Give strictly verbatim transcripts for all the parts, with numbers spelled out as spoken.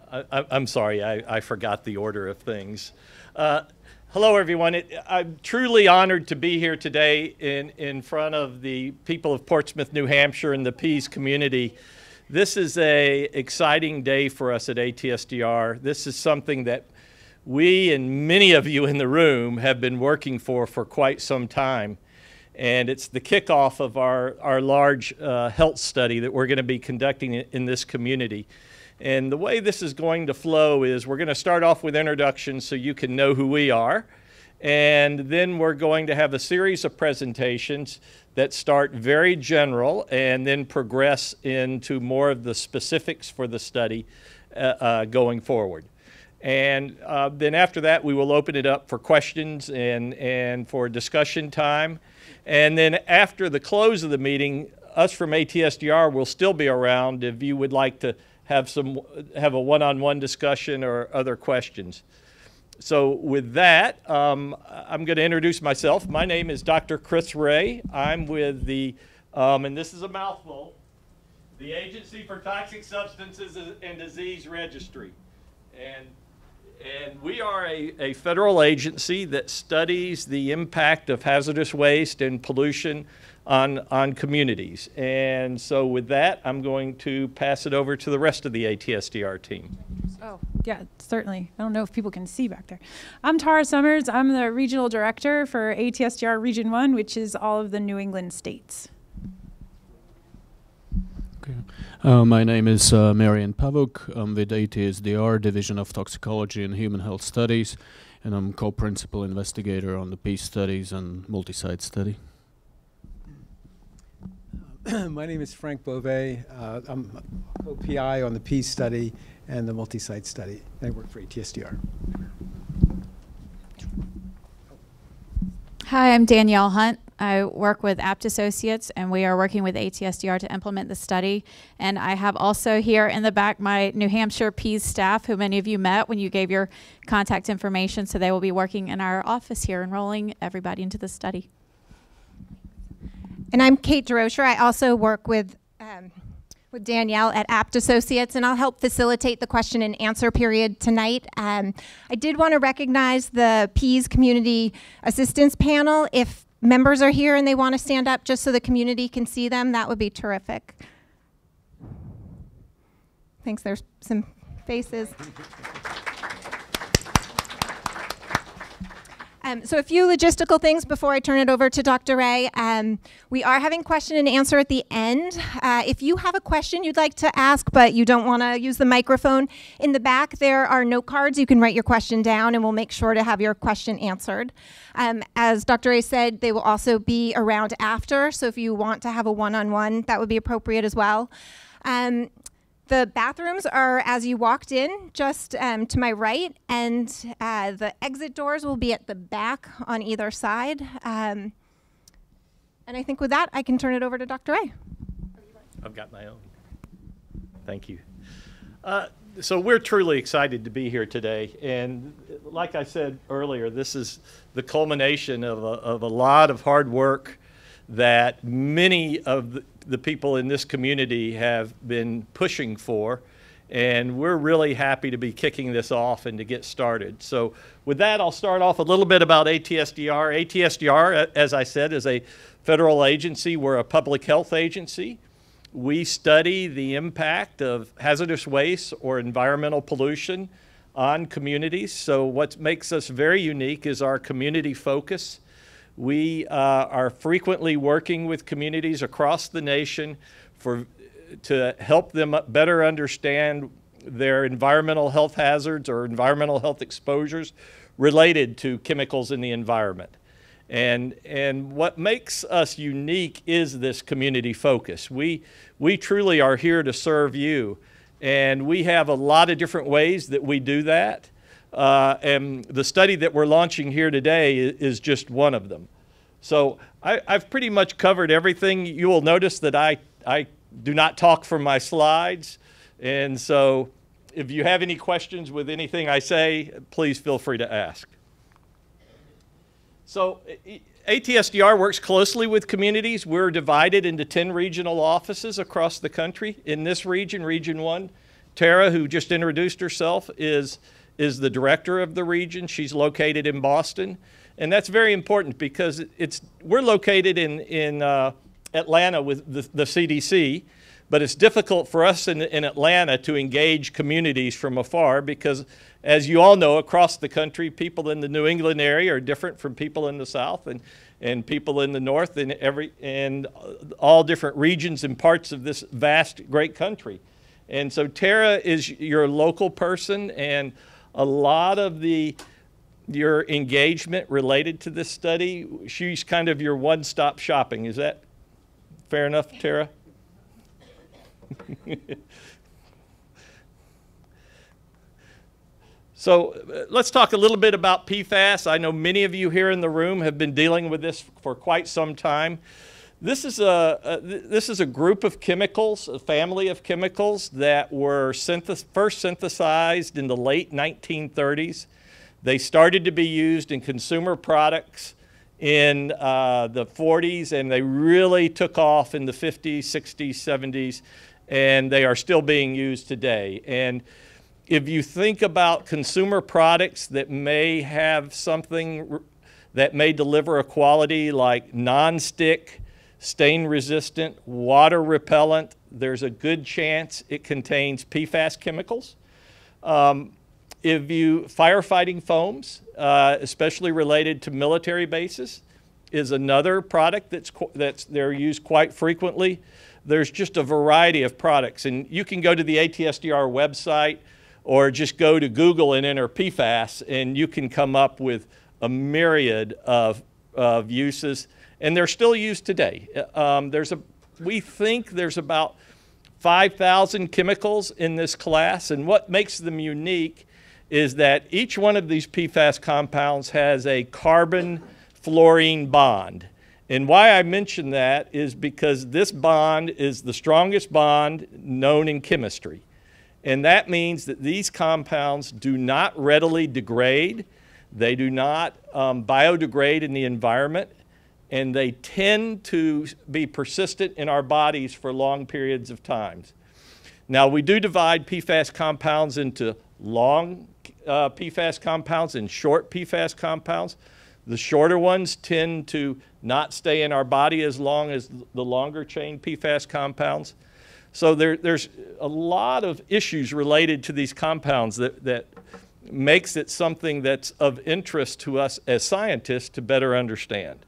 I, I'm sorry, I, I forgot the order of things. Uh, hello, everyone. It, I'm truly honored to be here today in, in front of the people of Portsmouth, New Hampshire, and the Pease community. This is an exciting day for us at A T S D R. This is something that we and many of you in the room have been working for for quite some time. And it's the kickoff of our, our large uh, health study that we're going to be conducting in, in this community. And the way this is going to flow is we're going to start off with introductions so you can know who we are. And then we're going to have a series of presentations that start very general and then progress into more of the specifics for the study uh, uh, going forward. And uh, then after that, we will open it up for questions and, and for discussion time. And then after the close of the meeting, us from A T S D R will still be around if you would like to have some have a one-on-one discussion or other questions. So with that, um, I'm going to introduce myself. My name is Doctor Chris Ray. I'm with the, um, and this is a mouthful, the Agency for Toxic Substances and Disease Registry. And, and we are a, a federal agency that studies the impact of hazardous waste and pollution on, on communities. And so with that, I'm going to pass it over to the rest of the A T S D R team. Oh, yeah, certainly. I don't know if people can see back there. I'm Tara Summers. I'm the regional director for A T S D R Region one, which is all of the New England states. Okay. Uh, my name is uh, Marian Pavuk. I'm with A T S D R Division of Toxicology and Human Health Studies, and I'm co-principal investigator on the Pease studies and multi-site study. My name is Frank Beauvais. Uh, I'm co-P I on the Pease study and the multi-site study. I work for A T S D R. Hi, I'm Danielle Hunt. I work with Apt Associates, and we are working with A T S D R to implement the study. And I have also here in the back my New Hampshire Pease staff, who many of you met when you gave your contact information. So they will be working in our office here, enrolling everybody into the study. And I'm Kate DeRocher. I also work with, um, with Danielle at Apt Associates, and I'll help facilitate the question and answer period tonight. Um, I did want to recognize the Pease Community Assistance Panel. If members are here and they want to stand up just so the community can see them, that would be terrific. Thanks, there's some faces. Um, so a few logistical things before I turn it over to Doctor Ray. Um, we are having question and answer at the end. Uh, if you have a question you'd like to ask, but you don't want to use the microphone, in the back there are note cards. You can write your question down, and we'll make sure to have your question answered. Um, as Doctor Ray said, they will also be around after, so if you want to have a one-on-one, that would be appropriate as well. Um, The bathrooms are as you walked in, just um, to my right, and uh, the exit doors will be at the back on either side. Um, and I think with that, I can turn it over to Doctor Ray. I've got my own. Thank you. Uh, so we're truly excited to be here today. And like I said earlier, this is the culmination of a, of a lot of hard work that many of the, the people in this community have been pushing for, and we're really happy to be kicking this off and to get started. So with that, I'll start off a little bit about A T S D R. A T S D R, as I said, is a federal agency. We're a public health agency. We study the impact of hazardous waste or environmental pollution on communities. So what makes us very unique is our community focus. We uh, are frequently working with communities across the nation for, to help them better understand their environmental health hazards or environmental health exposures related to chemicals in the environment. And, and what makes us unique is this community focus. We, we truly are here to serve you, and we have a lot of different ways that we do that. Uh, and the study that we're launching here today is just one of them. So I, I've pretty much covered everything. You will notice that I, I do not talk from my slides. And so if you have any questions with anything I say, please feel free to ask. So A T S D R works closely with communities. We're divided into ten regional offices across the country. In this region, Region one, Tara, who just introduced herself, is, is the director of the region. She's located in Boston. And that's very important because it's, we're located in, in uh, Atlanta with the, the C D C, but it's difficult for us in, in Atlanta to engage communities from afar because, as you all know, across the country, people in the New England area are different from people in the South and, and people in the North and, every, and all different regions and parts of this vast, great country. And so Tara is your local person, and a lot of the your engagement related to this study, she's kind of your one-stop shopping. Is that fair enough, Tara? So uh, let's talk a little bit about P FAS. I know many of you here in the room have been dealing with this for quite some time. This is a, a this is a group of chemicals, a family of chemicals that were synth- first synthesized in the late nineteen thirties. They started to be used in consumer products in uh, the forties, and they really took off in the fifties, sixties, seventies, and they are still being used today. And if you think about consumer products that may have something that may deliver a quality like non-stick, stain-resistant, water-repellent, there's a good chance it contains P FAS chemicals. Um, If you, firefighting foams, uh, especially related to military bases, is another product that's, that's they're used quite frequently. There's just a variety of products, and you can go to the A T S D R website or just go to Google and enter P FAS, and you can come up with a myriad of, of uses, and they're still used today. Um, there's a, we think there's about five thousand chemicals in this class, and what makes them unique is that each one of these P FAS compounds has a carbon-fluorine bond. And why I mention that is because this bond is the strongest bond known in chemistry. And that means that these compounds do not readily degrade, they do not um, biodegrade in the environment, and they tend to be persistent in our bodies for long periods of time. Now, we do divide P FAS compounds into long uh, P FAS compounds and short P FAS compounds. The shorter ones tend to not stay in our body as long as the longer chain P FAS compounds. So there, there's a lot of issues related to these compounds that, that makes it something that's of interest to us as scientists to better understand.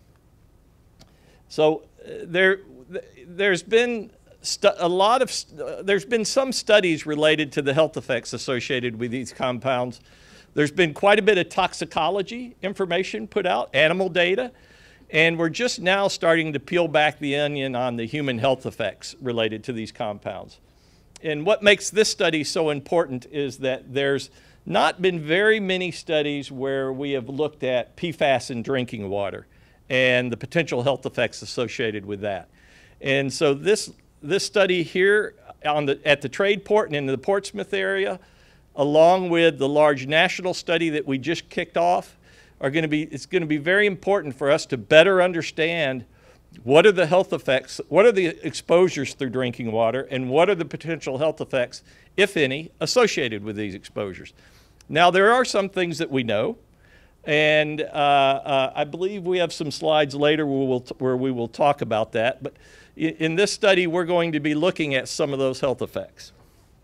So uh, there, there's been a lot of, uh, there's been some studies related to the health effects associated with these compounds. There's been quite a bit of toxicology information put out, animal data, and we're just now starting to peel back the onion on the human health effects related to these compounds. And what makes this study so important is that there's not been very many studies where we have looked at P FAS in drinking water and the potential health effects associated with that. And so this, this study here on the, at the trade port and in the Portsmouth area, along with the large national study that we just kicked off, are going to be, it's going to be very important for us to better understand what are the health effects, what are the exposures through drinking water, and what are the potential health effects, if any, associated with these exposures. Now, there are some things that we know, and uh, uh, I believe we have some slides later where, we'll t where we will talk about that, but in, in this study, we're going to be looking at some of those health effects.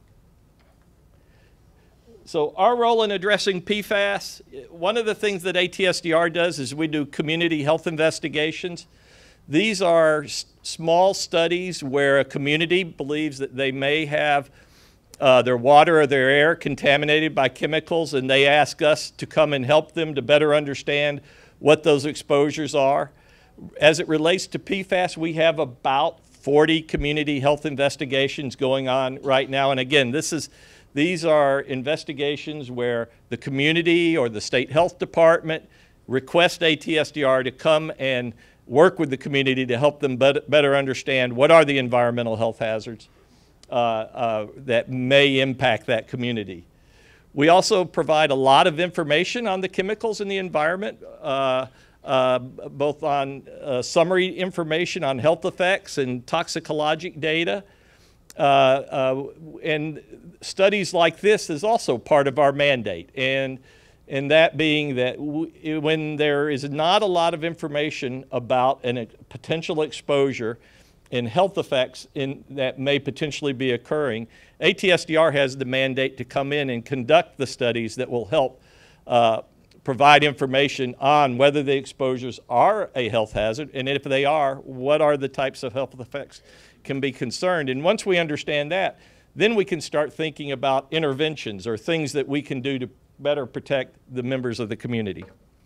So our role in addressing P FAS, one of the things that A T S D R does is we do community health investigations. These are s small studies where a community believes that they may have uh, their water or their air contaminated by chemicals, and they ask us to come and help them to better understand what those exposures are. As it relates to P FAS, we have about forty community health investigations going on right now. And again, this is These are investigations where the community or the state health department request A T S D R to come and work with the community to help them better understand what are the environmental health hazards uh, uh, that may impact that community. We also provide a lot of information on the chemicals in the environment, uh, uh, both on uh, summary information on health effects and toxicologic data. uh, uh, and studies like this is also part of our mandate. And, and that being that w when there is not a lot of information about an, a potential exposure and health effects in, that may potentially be occurring, A T S D R has the mandate to come in and conduct the studies that will help uh, provide information on whether the exposures are a health hazard, and if they are, what are the types of health effects can be concerned. And once we understand that, then we can start thinking about interventions or things that we can do to better protect the members of the community.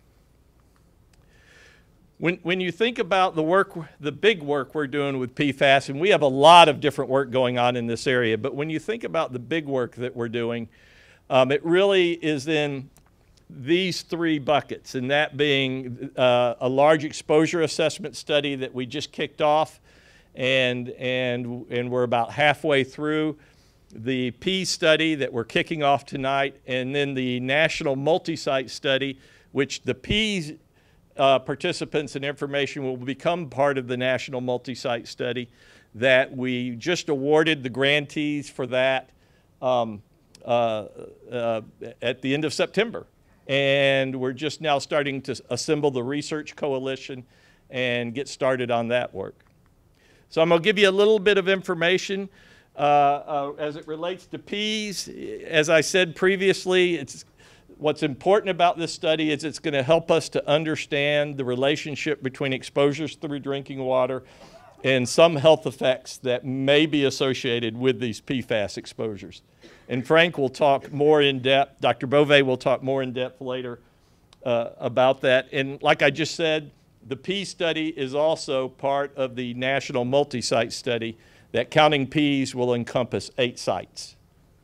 When, when you think about the work, the big work we're doing with P FAS, and we have a lot of different work going on in this area, but when you think about the big work that we're doing, um, it really is in these three buckets, and that being uh, a large exposure assessment study that we just kicked off, and, and, and we're about halfway through. The P study that we're kicking off tonight, and then the national multi-site study, which the P uh, participants and information will become part of the national multi-site study that we just awarded the grantees for that um, uh, uh, at the end of September. And we're just now starting to assemble the research coalition and get started on that work. So I'm going to give you a little bit of information uh, uh, as it relates to Ps. As I said previously, it's, what's important about this study is it's going to help us to understand the relationship between exposures through drinking water and some health effects that may be associated with these P FAS exposures. And Frank will talk more in depth, Doctor Bove will talk more in depth later uh, about that. And like I just said, the P study is also part of the national multi-site study that Counting Ps will encompass eight sites.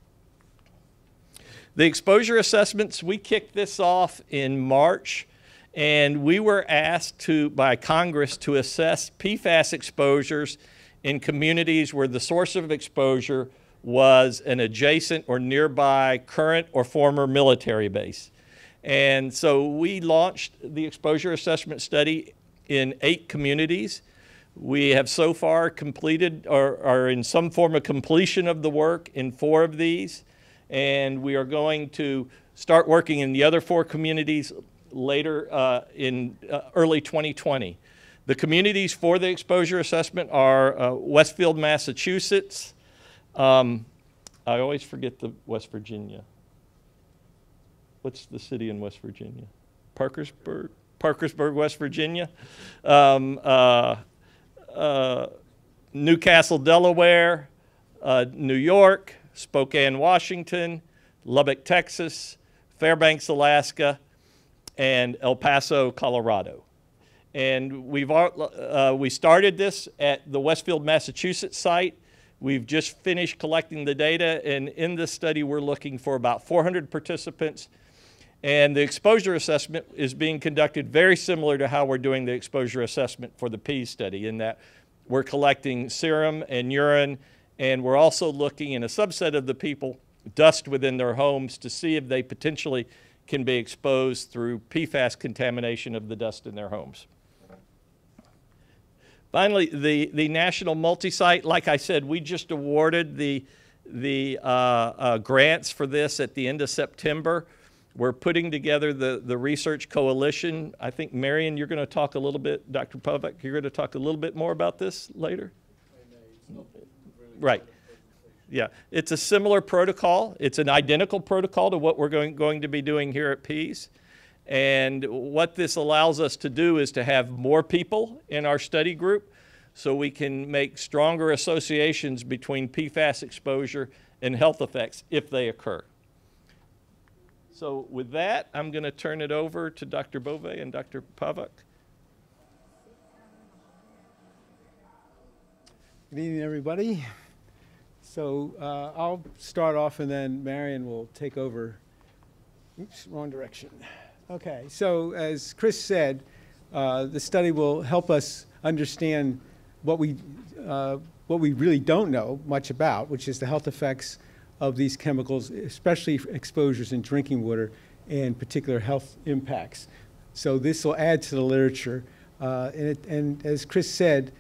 The exposure assessments, we kicked this off in March, and we were asked to, by Congress to assess P FAS exposures in communities where the source of exposure was an adjacent or nearby current or former military base. And so we launched the exposure assessment study in eight communities. We have so far completed or are in some form of completion of the work in four of these, and we are going to start working in the other four communities later uh, in uh, early twenty twenty. The communities for the exposure assessment are uh, Westfield, Massachusetts. Um, I always forget the West Virginia. What's the city in West Virginia? Parkersburg, Parkersburg, West Virginia. Um, uh, uh, Newcastle, Delaware, uh, New York, Spokane, Washington, Lubbock, Texas, Fairbanks, Alaska, and El Paso, Colorado. And we've uh, we started this at the Westfield, Massachusetts site. We've just finished collecting the data, and in this study we're looking for about four hundred participants. And the exposure assessment is being conducted very similar to how we're doing the exposure assessment for the P study, in that we're collecting serum and urine, and we're also looking in a subset of the people, dust within their homes, to see if they potentially can be exposed through P FAS contamination of the dust in their homes. Finally, the, the national multi-site, like I said, we just awarded the, the uh, uh, grants for this at the end of September. We're putting together the, the research coalition. I think, Marion, you're going to talk a little bit, Doctor Povek, you're going to talk a little bit more about this later? Right. Yeah, it's a similar protocol. It's an identical protocol to what we're going, going to be doing here at Pease. And what this allows us to do is to have more people in our study group so we can make stronger associations between P FAS exposure and health effects if they occur. So with that, I'm going to turn it over to Doctor Bove and Doctor Povek. Good evening, everybody. So uh, I'll start off, and then Marion will take over. Oops, wrong direction. Okay, so as Chris said, uh, the study will help us understand what we, uh, what we really don't know much about, which is the health effects of these chemicals, especially exposures in drinking water and particular health impacts. So this will add to the literature. Uh, and, it, and as Chris said,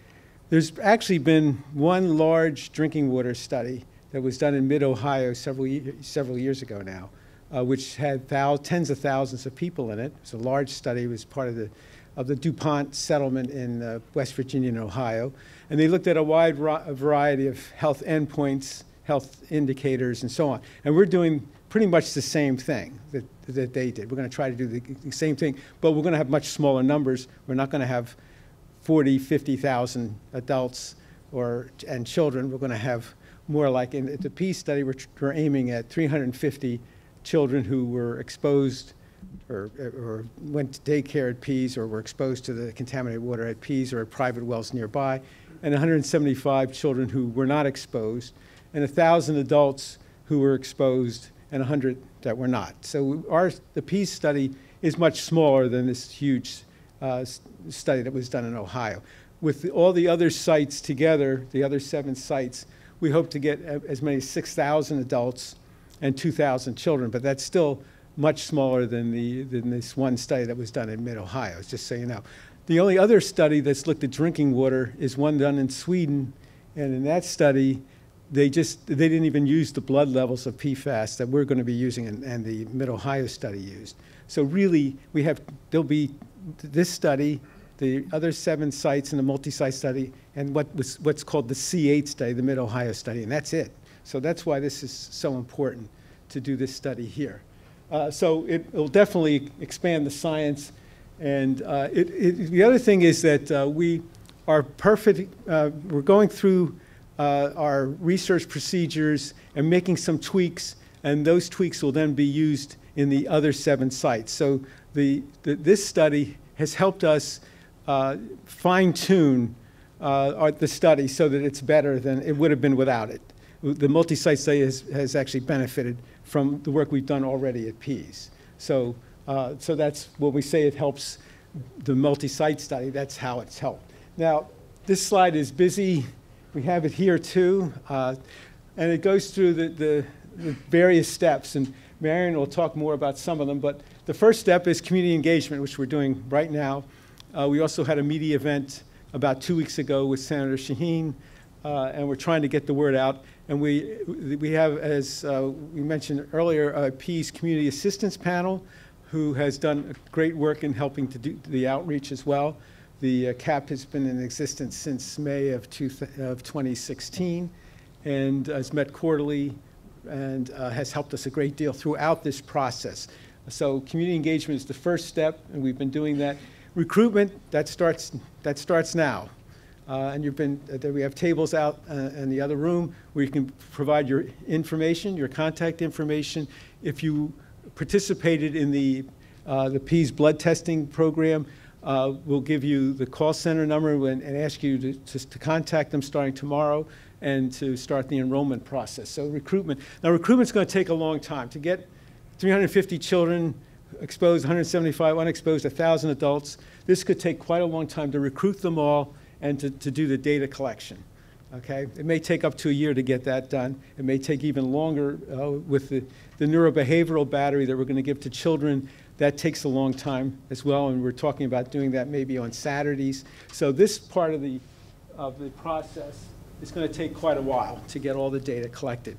there's actually been one large drinking water study that was done in mid-Ohio several, ye several years ago now, uh, which had thou tens of thousands of people in it. It's a large study. It was part of the, of the DuPont settlement in uh, West Virginia and Ohio. And they looked at a wide variety of health endpoints, health indicators, and so on. And we're doing pretty much the same thing that, that they did. We're going to try to do the, the same thing, but we're going to have much smaller numbers. We're not going to have forty, fifty thousand adults or, and children. We're going to have more like in the PEACE study, we're, we're aiming at three hundred fifty children who were exposed or, or went to daycare at PEACE or were exposed to the contaminated water at PEACE or at private wells nearby, and one hundred seventy-five children who were not exposed, and one thousand adults who were exposed, and one hundred that were not. So our, the PEACE study is much smaller than this huge uh, study that was done in Ohio. With the, all the other sites together, the other seven sites, we hope to get as many as six thousand adults and two thousand children, but that's still much smaller than, the, than this one study that was done in mid-Ohio, just so you know. The only other study that's looked at drinking water is one done in Sweden, and in that study, they just, they didn't even use the blood levels of P FAS that we're going to be using and, and the Mid-Ohio study used. So really, we have, there'll be this study, the other seven sites in the multi-site study, and what was, what's called the C eight study, the Mid-Ohio study, and that's it. So that's why this is so important to do this study here. Uh, so it will definitely expand the science. And uh, it, it, the other thing is that uh, we are perfect, uh, we're going through uh, our research procedures and making some tweaks, and those tweaks will then be used in the other seven sites. So the, the, this study has helped us uh, fine-tune uh, the study so that it's better than it would have been without it. The multi-site study has, has actually benefited from the work we've done already at PEACE. So, uh, so that's when we say it helps the multi-site study, that's how it's helped. Now, this slide is busy. We have it here too. Uh, and it goes through the, the, the various steps. And Marion will talk more about some of them. But the first step is community engagement, which we're doing right now. Uh, we also had a media event about two weeks ago with Senator Shaheen. Uh, and we're trying to get the word out. And we, we have, as uh, we mentioned earlier, a PEACE Community Assistance Panel who has done great work in helping to do the outreach as well. The uh, C A P has been in existence since May of, two of twenty sixteen and has met quarterly and uh, has helped us a great deal throughout this process. So community engagement is the first step, and we've been doing that. Recruitment, that starts, that starts now. Uh, and you've been, uh, we have tables out uh, in the other room where you can provide your information, your contact information. If you participated in the, uh, the PEACE blood testing program, uh, we'll give you the call center number and, and ask you to, to, to contact them starting tomorrow and to start the enrollment process. So recruitment. Now recruitment's going to take a long time. To get three hundred fifty children exposed, one hundred seventy-five unexposed, one thousand adults, this could take quite a long time to recruit them all and to, to do the data collection, okay? It may take up to a year to get that done. It may take even longer uh, with the, the neurobehavioral battery that we're gonna give to children. That takes a long time as well, and we're talking about doing that maybe on Saturdays. So this part of the, of the process is gonna take quite a while to get all the data collected.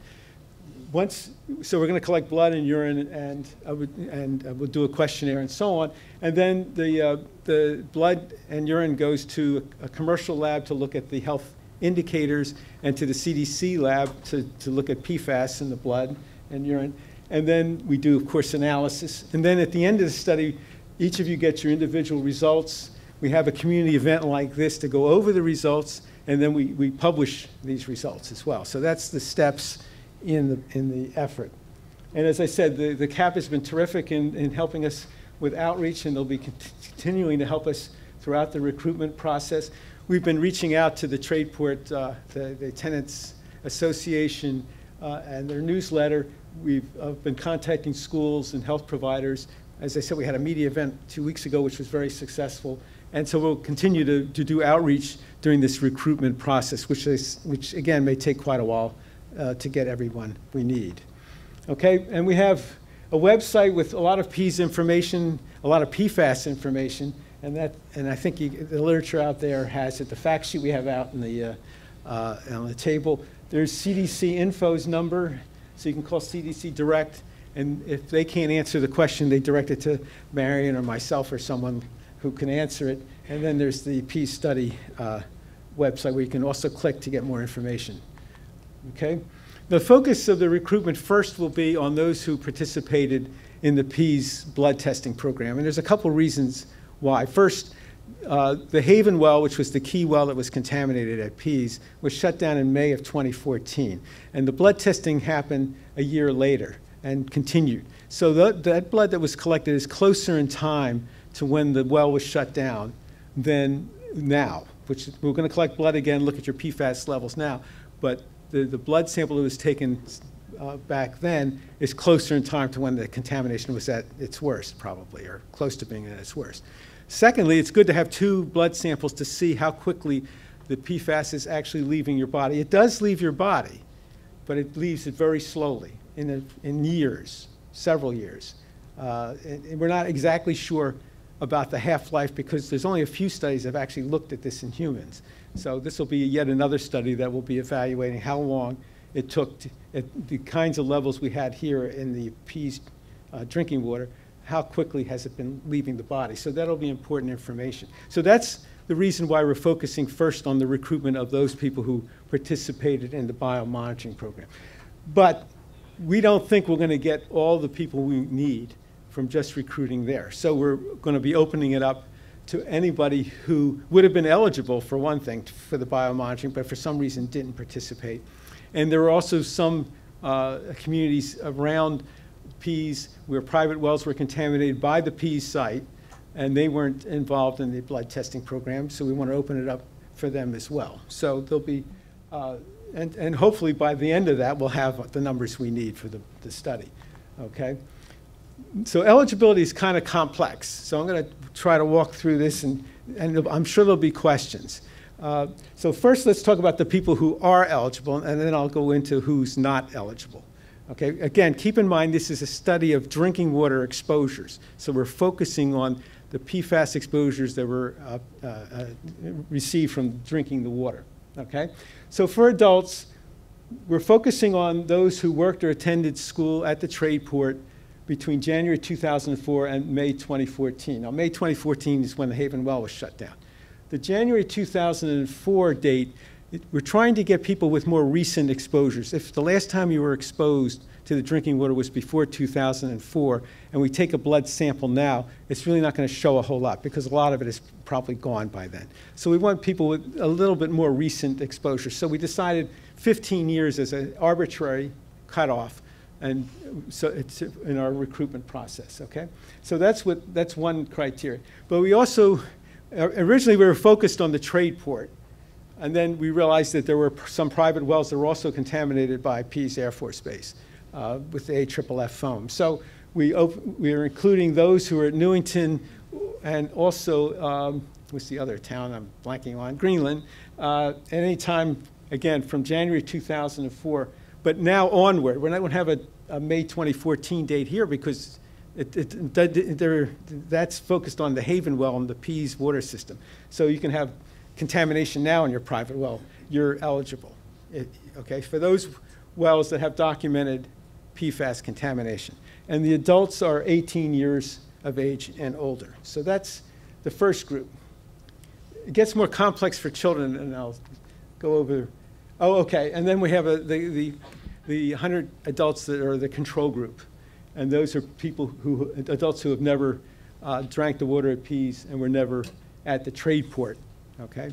Once, so we're going to collect blood and urine, and uh, and uh, we'll do a questionnaire and so on. And then the uh, the blood and urine goes to a, a commercial lab to look at the health indicators, and to the C D C lab to to look at P FAS in the blood and urine. And then we do, of course, analysis. And then at the end of the study, each of you gets your individual results. We have a community event like this to go over the results, and then we we publish these results as well. So that's the steps in the, in the effort. And as I said, the, the C A P has been terrific in, in helping us with outreach, and they'll be cont continuing to help us throughout the recruitment process. We've been reaching out to the Tradeport, uh, the, the Tenants Association, uh, and their newsletter. We've uh, been contacting schools and health providers. As I said, we had a media event two weeks ago, which was very successful. And so we'll continue to, to do outreach during this recruitment process, which, is, which again, may take quite a while Uh, to get everyone we need. Okay, and we have a website with a lot of PEACE information, a lot of P FAS information, And that, and I think you, the literature out there has it. The fact sheet we have out in the, uh, uh, on the table. There's C D C Info's number, so you can call C D C direct. And if they can't answer the question, they direct it to Marion or myself or someone who can answer it. And then there's the PEAS study uh, website where you can also click to get more information. Okay? The focus of the recruitment first will be on those who participated in the PEAS blood testing program. And there's a couple reasons why. First, uh, the Haven well, which was the key well that was contaminated at PEAS, was shut down in May of twenty fourteen. And the blood testing happened a year later and continued. So that, that blood that was collected is closer in time to when the well was shut down than now, which we're going to collect blood again, look at your P FAS levels now. But the, the blood sample that was taken uh, back then is closer in time to when the contamination was at its worst, probably, or close to being at its worst. Secondly, it's good to have two blood samples to see how quickly the P FAS is actually leaving your body. It does leave your body, but it leaves it very slowly, in, a, in years, several years. Uh, and, and we're not exactly sure about the half-life because there's only a few studies that have actually looked at this in humans. So this will be yet another study that will be evaluating how long it took to, at the kinds of levels we had here in the PEAS uh, drinking water, how quickly has it been leaving the body. So that'll be important information. So that's the reason why we're focusing first on the recruitment of those people who participated in the biomonitoring program. But we don't think we're going to get all the people we need from just recruiting there. So we're going to be opening it up to anybody who would have been eligible, for one thing, for the biomonitoring, but for some reason didn't participate. And there are also some uh, communities around PEAS where private wells were contaminated by the PEAS site, and they weren't involved in the blood testing program, so we want to open it up for them as well. So there'll be, uh, and, and hopefully by the end of that, we'll have the numbers we need for the, the study, okay? So eligibility is kind of complex. So I'm going to try to walk through this, and, and I'm sure there'll be questions. Uh, so first, let's talk about the people who are eligible, and then I'll go into who's not eligible. Okay, again, keep in mind this is a study of drinking water exposures. So we're focusing on the P FAS exposures that were uh, uh, uh, received from drinking the water. Okay, so for adults, we're focusing on those who worked or attended school at the trade port between January two thousand four and May twenty fourteen. Now, May twenty fourteen is when the Haven well was shut down. The January two thousand four date, it, we're trying to get people with more recent exposures. If the last time you were exposed to the drinking water was before two thousand four, and we take a blood sample now, it's really not going to show a whole lot because a lot of it is probably gone by then. So we want people with a little bit more recent exposure. So we decided fifteen years as an arbitrary cutoff. And so it's in our recruitment process, okay? So that's what that's one criteria. But we also, originally we were focused on the trade port, and then we realized that there were some private wells that were also contaminated by PEAS Air Force Base uh, with the A F F F foam. So we, we are including those who are at Newington and also, um, what's the other town I'm blanking on? Greenland, uh, at any time, again, from January two thousand four. But now onward, we're not going to have a, a May twenty fourteen date here because it, it, it, that's focused on the Haven well and the PEAS water system. So you can have contamination now in your private well. You're eligible. It, okay, for those wells that have documented P FAS contamination. And the adults are eighteen years of age and older. So that's the first group. It gets more complex for children, and I'll go over. Oh, okay, and then we have a, the, the, the one hundred adults that are the control group. And those are people who, adults who have never uh, drank the water at PEAS and were never at the trade port, okay?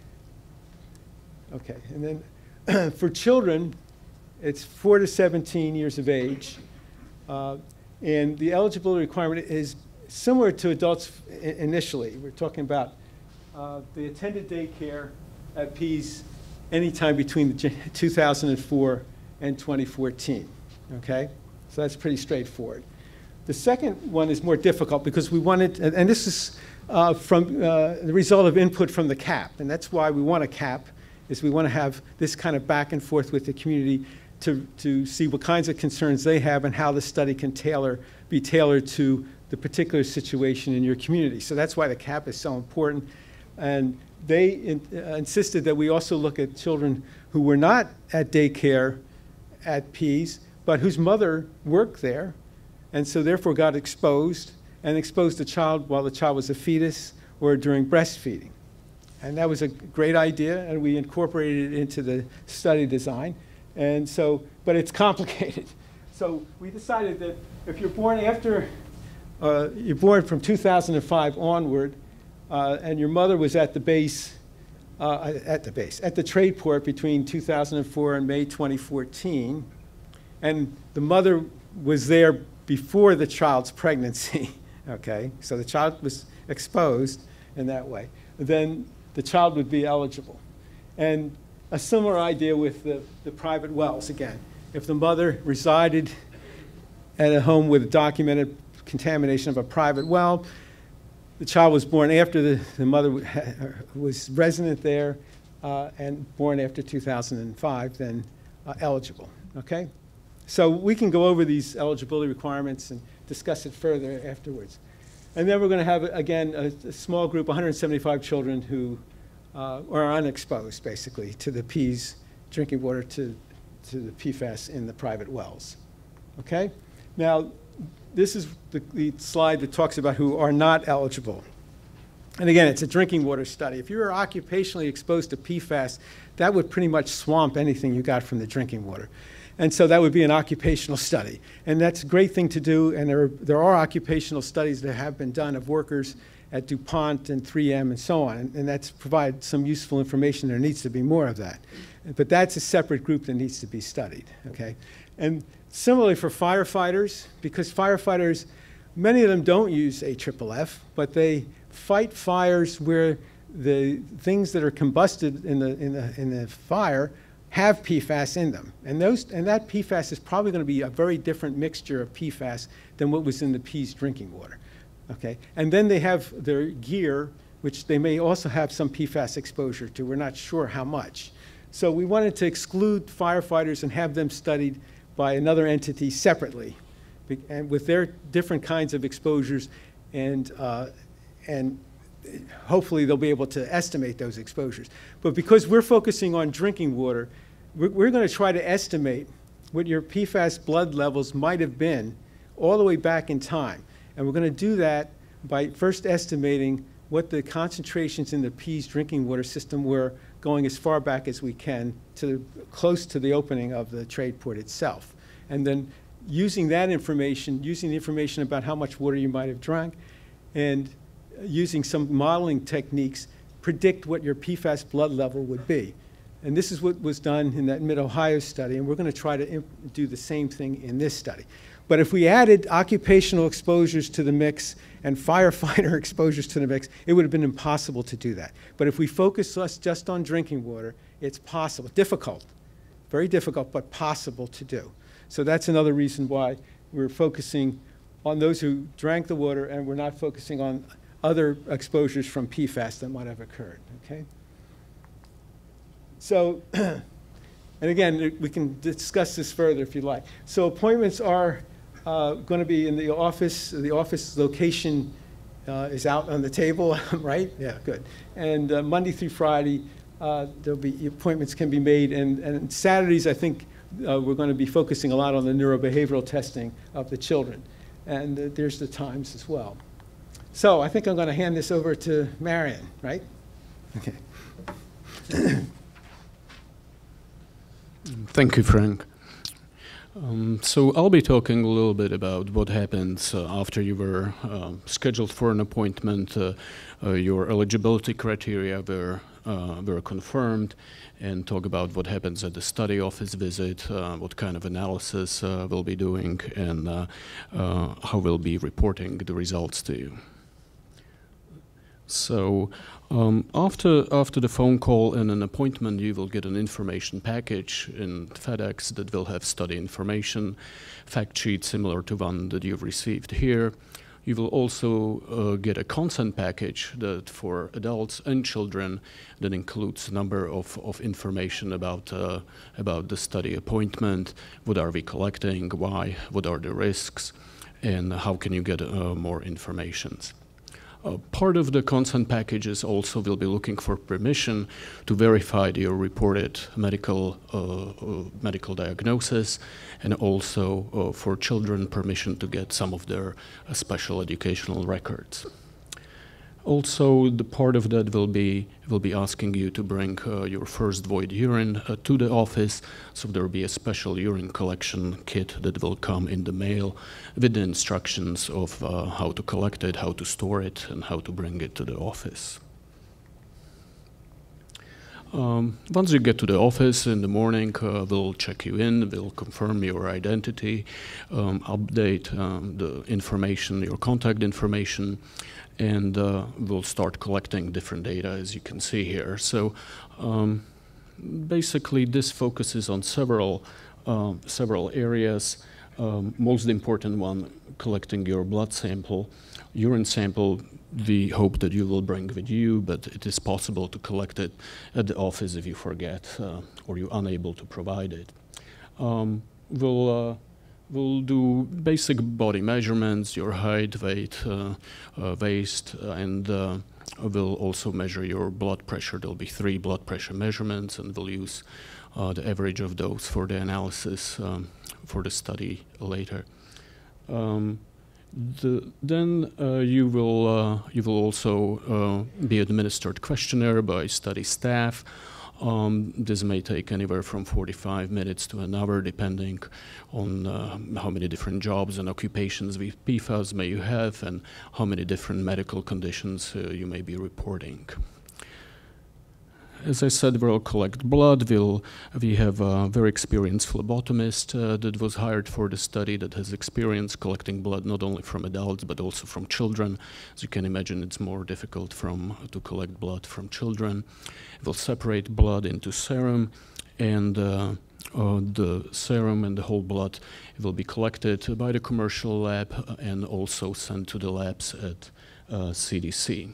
Okay, and then for children, it's four to seventeen years of age. Uh, and the eligibility requirement is similar to adults initially. We're talking about uh, the attended daycare at PEAS anytime between the two thousand four and twenty fourteen, okay? So that's pretty straightforward. The second one is more difficult because we wanted, and this is uh, from uh, the result of input from the CAP, and that's why we want a CAP, is we want to have this kind of back and forth with the community to, to see what kinds of concerns they have and how the study can tailor, be tailored to the particular situation in your community. So that's why the CAP is so important. And they in, uh, insisted that we also look at children who were not at daycare at Pease, but whose mother worked there, and so therefore got exposed, and exposed the child while the child was a fetus or during breastfeeding. And that was a great idea, and we incorporated it into the study design. And so, but it's complicated. So we decided that if you're born after, uh, you're born from two thousand five onward, uh, and your mother was at the base, uh, at the base, at the trade port between two thousand four and May twenty fourteen, and the mother was there before the child's pregnancy, okay? So the child was exposed in that way. Then the child would be eligible. And a similar idea with the, the private wells, again. If the mother resided at a home with documented contamination of a private well, the child was born after the, the mother was resident there uh, and born after two thousand five, then uh, eligible, okay? So we can go over these eligibility requirements and discuss it further afterwards. And then we're going to have, again, a, a small group, one hundred seventy-five children who uh, are unexposed, basically, to the Pease drinking water, to, to the P FAS in the private wells. Okay? Now, this is the, the slide that talks about who are not eligible. And again, it's a drinking water study. If you're occupationally exposed to P FAS, that would pretty much swamp anything you got from the drinking water. And so that would be an occupational study. And that's a great thing to do, and there are, there are occupational studies that have been done of workers at DuPont and three M and so on, and, and that's provided some useful information. There needs to be more of that. But that's a separate group that needs to be studied, okay? And similarly for firefighters, because firefighters, many of them don't use A F F F, but they fight fires where the things that are combusted in the, in the, in the fire have P FAS in them. And, those, and that P FAS is probably going to be a very different mixture of P FAS than what was in the Pease drinking water. Okay? And then they have their gear, which they may also have some P FAS exposure to. We're not sure how much. So we wanted to exclude firefighters and have them studied by another entity separately, and with their different kinds of exposures, and, uh, and hopefully they'll be able to estimate those exposures. But because we're focusing on drinking water, we're, we're going to try to estimate what your P FAS blood levels might have been all the way back in time. And we're going to do that by first estimating what the concentrations in the Pease drinking water system were going as far back as we can to close to the opening of the trade port itself. And then using that information, using the information about how much water you might have drank, and using some modeling techniques, predict what your P FAS blood level would be. And this is what was done in that Mid-Ohio study, and we're going to try to do the same thing in this study. But if we added occupational exposures to the mix and firefighter exposures to the mix, it would have been impossible to do that. But if we focus us just on drinking water, it's possible. Difficult, very difficult, but possible to do. So that's another reason why we're focusing on those who drank the water, and we're not focusing on other exposures from P FAS that might have occurred, okay? So, and again, we can discuss this further if you like. So appointments are uh, going to be in the office. The office location uh, is out on the table, right? Yeah, good. And uh, Monday through Friday, uh, there'll be appointments can be made. And, and Saturdays, I think uh, we're going to be focusing a lot on the neurobehavioral testing of the children. And uh, there's the times as well. So I think I'm going to hand this over to Marion, right? Okay. Thank you, Frank. Um, so I'll be talking a little bit about what happens uh, after you were uh, scheduled for an appointment, uh, uh, your eligibility criteria were, uh, were confirmed, and talk about what happens at the study office visit, uh, what kind of analysis uh, we'll be doing, and uh, uh, how we'll be reporting the results to you. So um, after, after the phone call and an appointment, you will get an information package in FedEx that will have study information, fact sheet similar to one that you've received here, You will also uh, get a consent package that for adults and children that includes a number of, of information about, uh, about the study appointment, what are we collecting, why, what are the risks, and how can you get uh, more information. Uh, part of the consent packages also will be looking for permission to verify your reported medical, uh, uh, medical diagnosis, and also uh, for children permission to get some of their uh, special educational records. Also, the part of that will be will be asking you to bring uh, your first void urine uh, to the office, so there will be a special urine collection kit that will come in the mail with the instructions of uh, how to collect it, how to store it, and how to bring it to the office. Um, once you get to the office in the morning, uh, we'll check you in, we'll confirm your identity, um, update um, the information, your contact information, and uh, we'll start collecting different data, as you can see here. So um, basically this focuses on several, uh, several areas. Um, most important one, collecting your blood sample. Urine sample, we hope that you will bring with you, but it is possible to collect it at the office if you forget uh, or you're unable to provide it. Um, we'll, uh, we'll do basic body measurements, your height, weight, uh, uh, waist, uh, and uh, we'll also measure your blood pressure. There'll be three blood pressure measurements, and we'll use uh, the average of those for the analysis um, for the study later. Um, The, then uh, you will uh, you will also uh, be administered questionnaire by study staff. Um, this may take anywhere from forty-five minutes to an hour, depending on uh, how many different jobs and occupations with P FAS may you have, and how many different medical conditions uh, you may be reporting. As I said, we'll collect blood. We'll, we have a very experienced phlebotomist uh, that was hired for the study that has experience collecting blood not only from adults but also from children. As you can imagine, it's more difficult from, to collect blood from children. We'll separate blood into serum, and uh, uh, the serum and the whole blood will be collected by the commercial lab and also sent to the labs at uh, C D C.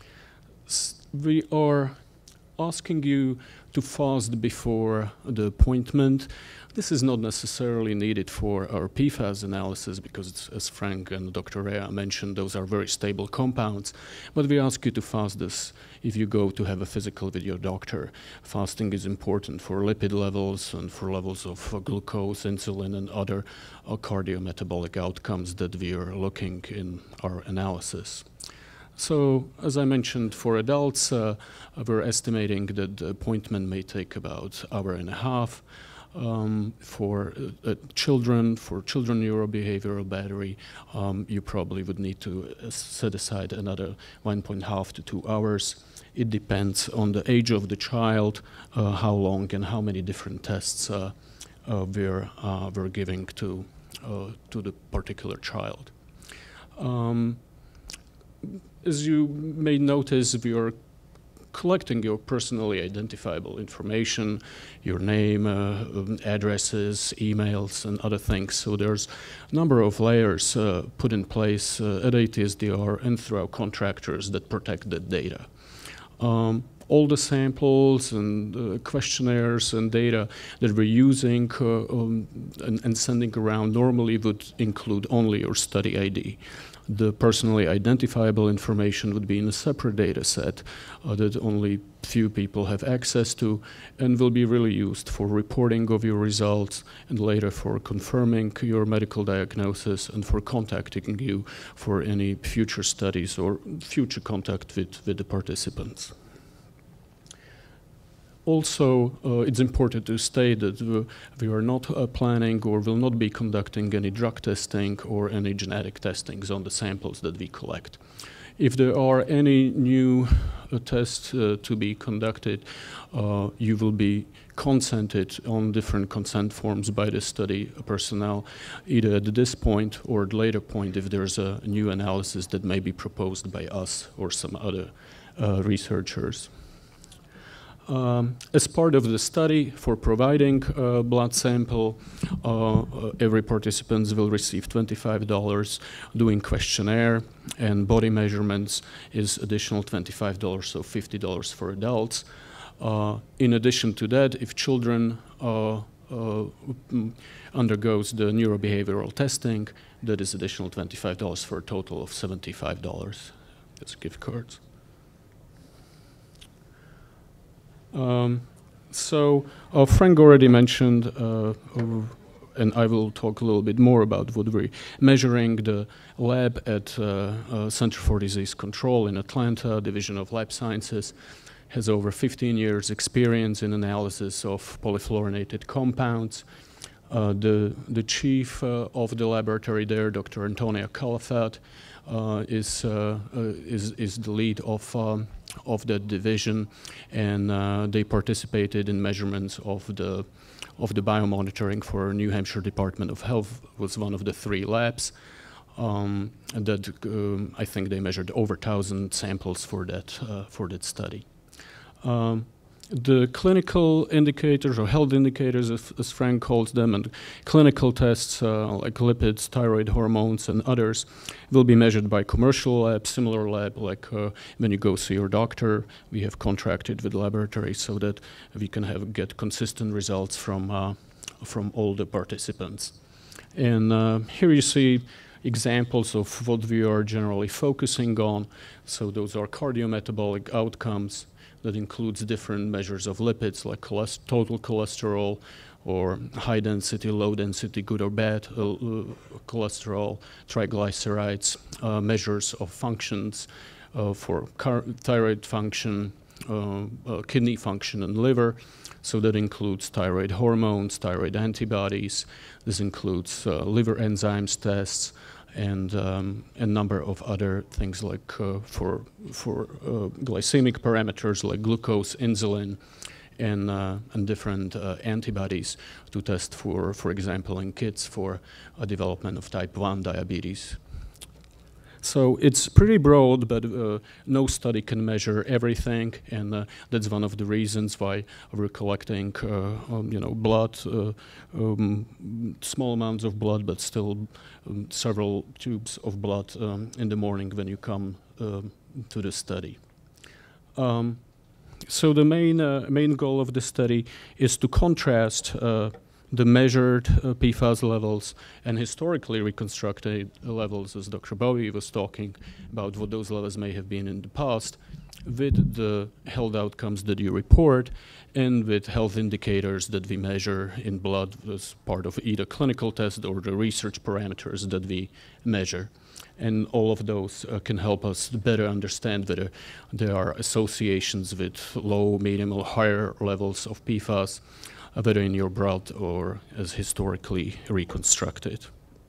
S we are asking you to fast before the appointment. This is not necessarily needed for our P FAS analysis because, it's, as Frank and Doctor Rea mentioned, those are very stable compounds. But we ask you to fast this if you go to have a physical with your doctor. Fasting is important for lipid levels and for levels of uh, glucose, insulin, and other uh, cardiometabolic outcomes that we are looking in our analysis. So, as I mentioned, for adults, uh, we're estimating that the appointment may take about an hour and a half. Um, for uh, uh, children, for children neurobehavioral battery, um, you probably would need to uh, set aside another one point five to two hours. It depends on the age of the child, uh, how long and how many different tests uh, uh, we're, uh, we're giving to, uh, to the particular child. Um, As you may notice, we are collecting your personally identifiable information, your name, uh, um, addresses, emails, and other things. So there's a number of layers uh, put in place uh, at A T S D R and through our contractors that protect that data. Um, all the samples and uh, questionnaires and data that we're using uh, um, and, and sending around normally would include only your study I D. The personally identifiable information would be in a separate data set uh, that only few people have access to, and will be really used for reporting of your results and later for confirming your medical diagnosis and for contacting you for any future studies or future contact with, with the participants. Also, uh, it's important to state that uh, we are not uh, planning or will not be conducting any drug testing or any genetic testings on the samples that we collect. If there are any new uh, tests uh, to be conducted, uh, you will be consented on different consent forms by the study personnel, either at this point or at a later point if there's a new analysis that may be proposed by us or some other uh, researchers. Um, as part of the study, for providing uh, blood sample, uh, uh, every participant will receive twenty-five dollars. Doing questionnaire and body measurements is additional twenty-five dollars, so fifty dollars for adults. Uh, in addition to that, if children uh, uh, undergoes the neurobehavioral testing, that is additional twenty-five dollars for a total of seventy-five dollars. That's gift cards. Um, so uh, Frank already mentioned, uh, uh, and I will talk a little bit more about what we're measuring. The lab at uh, uh, Center for Disease Control in Atlanta, Division of Lab Sciences, has over fifteen years experience in analysis of polyfluorinated compounds. Uh, the, the chief uh, of the laboratory there, Doctor Antonia Calafat, uh, is, uh, uh, is, is the lead of um, of that division, and uh, they participated in measurements of the of the biomonitoring for New Hampshire Department of Health. Was one of the three labs um, that um, I think they measured over thousand samples for that uh, for that study. Um, The clinical indicators, or health indicators, as, as Frank calls them, and clinical tests uh, like lipids, thyroid hormones, and others will be measured by commercial labs, similar lab, like uh, when you go see your doctor. We have contracted with laboratories so that we can have get consistent results from, uh, from all the participants. And uh, here you see examples of what we are generally focusing on. So those are cardiometabolic outcomes. That includes different measures of lipids like cholest total cholesterol or high density, low density, good or bad uh, uh, cholesterol, triglycerides, uh, measures of functions uh, for thyroid function, uh, uh, kidney function, and liver. So that includes thyroid hormones, thyroid antibodies. This includes uh, liver enzymes tests, and um, a number of other things like uh, for, for uh, glycemic parameters like glucose, insulin, and, uh, and different uh, antibodies to test for, for example, in kids for a development of type one diabetes. So it's pretty broad, but uh, no study can measure everything, and uh, that's one of the reasons why we're collecting, uh, um, you know, blood, uh, um, small amounts of blood, but still um, several tubes of blood um, in the morning when you come um, to the study. Um, so the main uh, main goal of the study is to contrast uh, the measured uh, P FAS levels and historically reconstructed levels, as Doctor Bowie was talking about what those levels may have been in the past, with the health outcomes that you report and with health indicators that we measure in blood as part of either clinical test or the research parameters that we measure. And all of those uh, can help us better understand whether there are associations with low, medium, or higher levels of P FAS, whether in your blood or as historically reconstructed.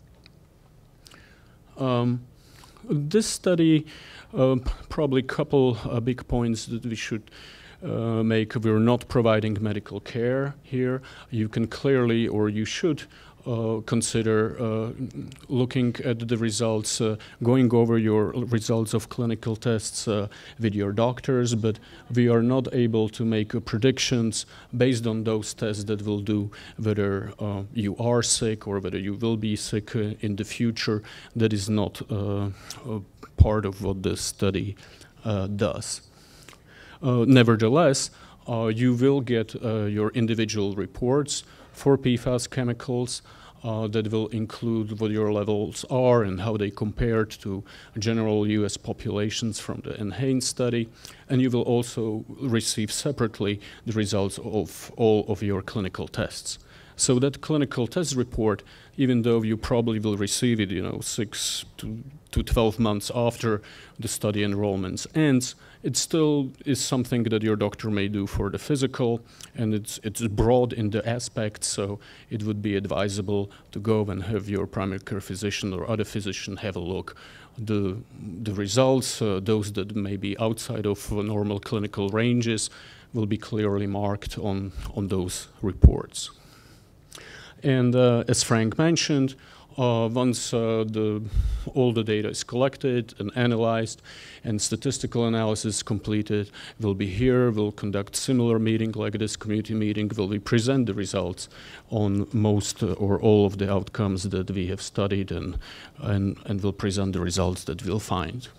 Um, this study, uh, probably a couple uh, big points that we should uh, make. We're not providing medical care here. You can clearly, or you should, Uh, consider uh, looking at the results, uh, going over your results of clinical tests uh, with your doctors, but we are not able to make uh, predictions based on those tests that will do whether uh, you are sick or whether you will be sick uh, in the future. That is not uh, a part of what the study uh, does. Uh, nevertheless, uh, you will get uh, your individual reports for P FAS chemicals uh, that will include what your levels are and how they compared to general U S populations from the ENHANCE study. And you will also receive separately the results of all of your clinical tests. So that clinical test report, even though you probably will receive it, you know, six to, to twelve months after the study enrollments ends, it still is something that your doctor may do for the physical, and it's, it's broad in the aspects, so it would be advisable to go and have your primary care physician or other physician have a look. The, the results, uh, those that may be outside of uh, normal clinical ranges, will be clearly marked on, on those reports. And uh, as Frank mentioned, uh, once uh, the, all the data is collected and analyzed and statistical analysis completed, we'll be here, we'll conduct similar meeting like this community meeting, where we present the results on most uh, or all of the outcomes that we have studied, and, and, and we'll present the results that we'll find.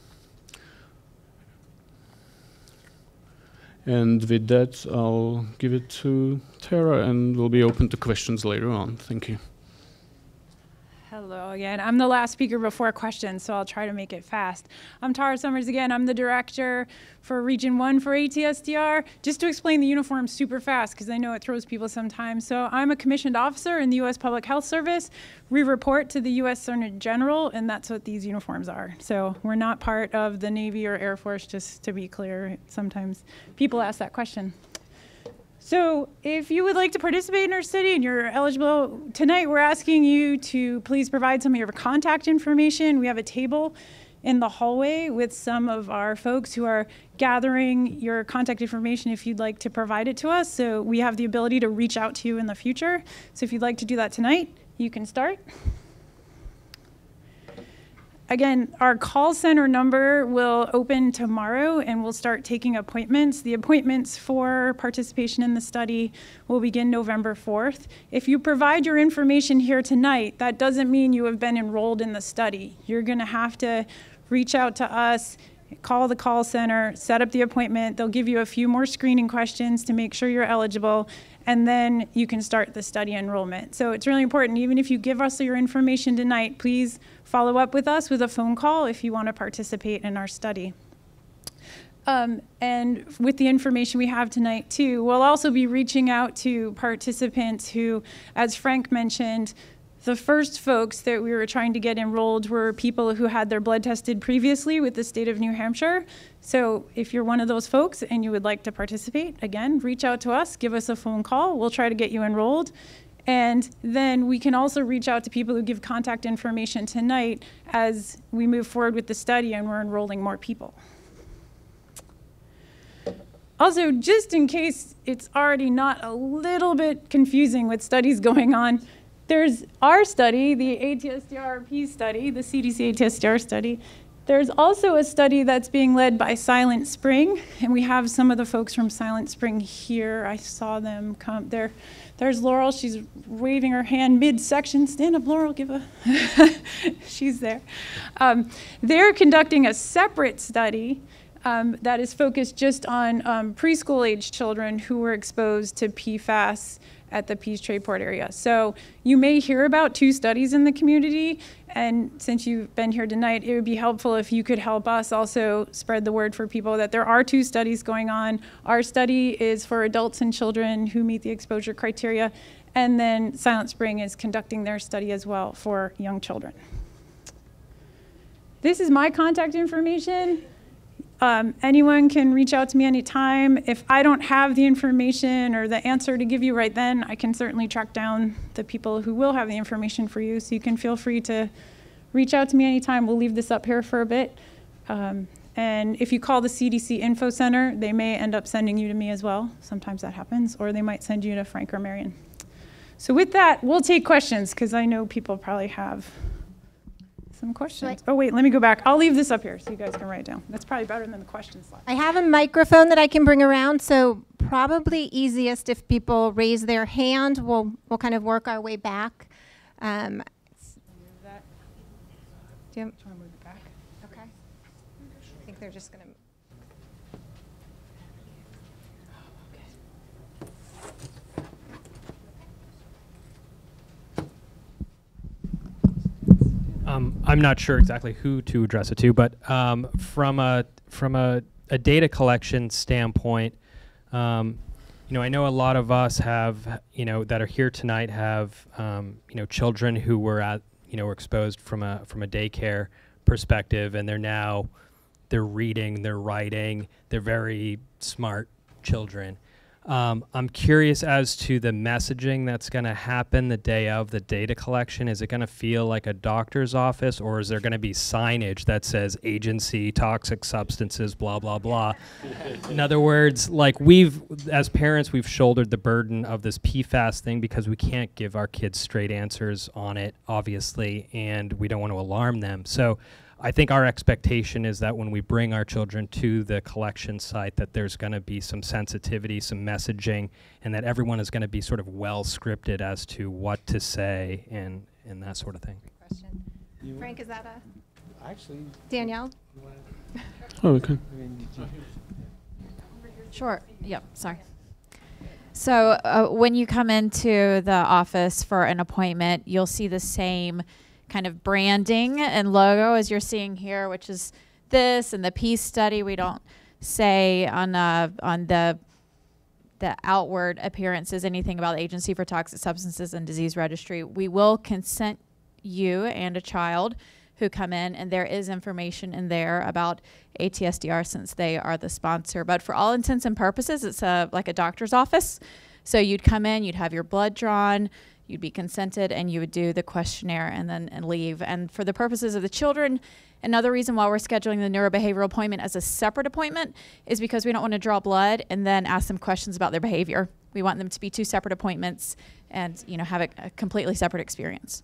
And with that, I'll give it to Tara, and we'll be open to questions later on. Thank you. Hello again. I'm the last speaker before questions, so I'll try to make it fast. I'm Tara Summers again. I'm the director for Region one for A T S D R. Just to explain the uniform super fast, because I know it throws people sometimes. So I'm a commissioned officer in the U S Public Health Service. We report to the U S Surgeon General, and that's what these uniforms are. So we're not part of the Navy or Air Force, just to be clear. Sometimes people ask that question. So if you would like to participate in our study and you're eligible, tonight we're asking you to please provide some of your contact information. We have a table in the hallway with some of our folks who are gathering your contact information if you'd like to provide it to us. So we have the ability to reach out to you in the future. So if you'd like to do that tonight, you can start. Again, our call center number will open tomorrow, and we'll start taking appointments. The appointments for participation in the study will begin November fourth. If you provide your information here tonight, that doesn't mean you have been enrolled in the study. You're gonna have to reach out to us, call the call center, set up the appointment. They'll give you a few more screening questions to make sure you're eligible, and then you can start the study enrollment. So it's really important, even if you give us your information tonight, please follow up with us with a phone call if you want to participate in our study. Um, and with the information we have tonight too, we'll also be reaching out to participants who, as Frank mentioned, the first folks that we were trying to get enrolled were people who had their blood tested previously with the state of New Hampshire. So if you're one of those folks and you would like to participate, again, reach out to us, give us a phone call. We'll try to get you enrolled. And then we can also reach out to people who give contact information tonight as we move forward with the study and we're enrolling more people. Also, just in case it's already not a little bit confusing with studies going on, there's our study, the A T S D R P study, the C D C A T S D R study. There's also a study that's being led by Silent Spring, and we have some of the folks from Silent Spring here. I saw them come there. There's Laurel, she's waving her hand mid-section. Stand up, Laurel, give a, she's there. Um, they're conducting a separate study um, that is focused just on um, preschool age children who were exposed to P FAS at the Pease Trade Port area. So you may hear about two studies in the community, and since you've been here tonight, it would be helpful if you could help us also spread the word for people that there are two studies going on. Our study is for adults and children who meet the exposure criteria, and then Silent Spring is conducting their study as well for young children. This is my contact information. Um, anyone can reach out to me anytime. If I don't have the information or the answer to give you right then, I can certainly track down the people who will have the information for you. So you can feel free to reach out to me anytime. We'll leave this up here for a bit. Um, and if you call the C D C Info Center, they may end up sending you to me as well. Sometimes that happens, or they might send you to Frank or Marion. So with that, we'll take questions, because I know people probably have some questions. Oh, wait, let me go back. I'll leave this up here so you guys can write it down. That's probably better than the question slide. I have a microphone that I can bring around, so probably easiest if people raise their hand. We'll, we'll kind of work our way back. Um, Move that. do you, Do you want to move it back? okay. I think they're just going to. Um, I'm not sure exactly who to address it to, but um, from a from a, a data collection standpoint, um, you know, I know a lot of us have, you know, that are here tonight have, um, you know, children who were at, you know, were exposed from a from a daycare perspective, and they're now they're reading, they're writing, they're very smart children. Um, I'm curious as to the messaging that's going to happen the day of the data collection. Is it going to feel like a doctor's office, or is there going to be signage that says agency, toxic substances, blah, blah, blah? In other words, like we've, as parents, we've shouldered the burden of this P FAS thing because we can't give our kids straight answers on it, obviously, and we don't want to alarm them. So I think our expectation is that when we bring our children to the collection site, that there's going to be some sensitivity, some messaging, and that everyone is going to be sort of well scripted as to what to say and, and that sort of thing. Question. Frank, is that a Actually, Danielle? Oh, okay. I mean, Sure. Yep. Sorry. So uh, when you come into the office for an appointment, you'll see the same kind of branding and logo as you're seeing here, which is this and the PEACE study. We don't say on uh, on the the outward appearances anything about the Agency for Toxic Substances and Disease Registry. We will consent you and a child who come in, and there is information in there about A T S D R since they are the sponsor. But for all intents and purposes, it's a, like a doctor's office. So you'd come in, you'd have your blood drawn, you'd be consented, and you would do the questionnaire and then and leave. And for the purposes of the children, another reason why we're scheduling the neurobehavioral appointment as a separate appointment is because we don't want to draw blood and then ask them questions about their behavior. We want them to be two separate appointments and, you know, have a, a completely separate experience.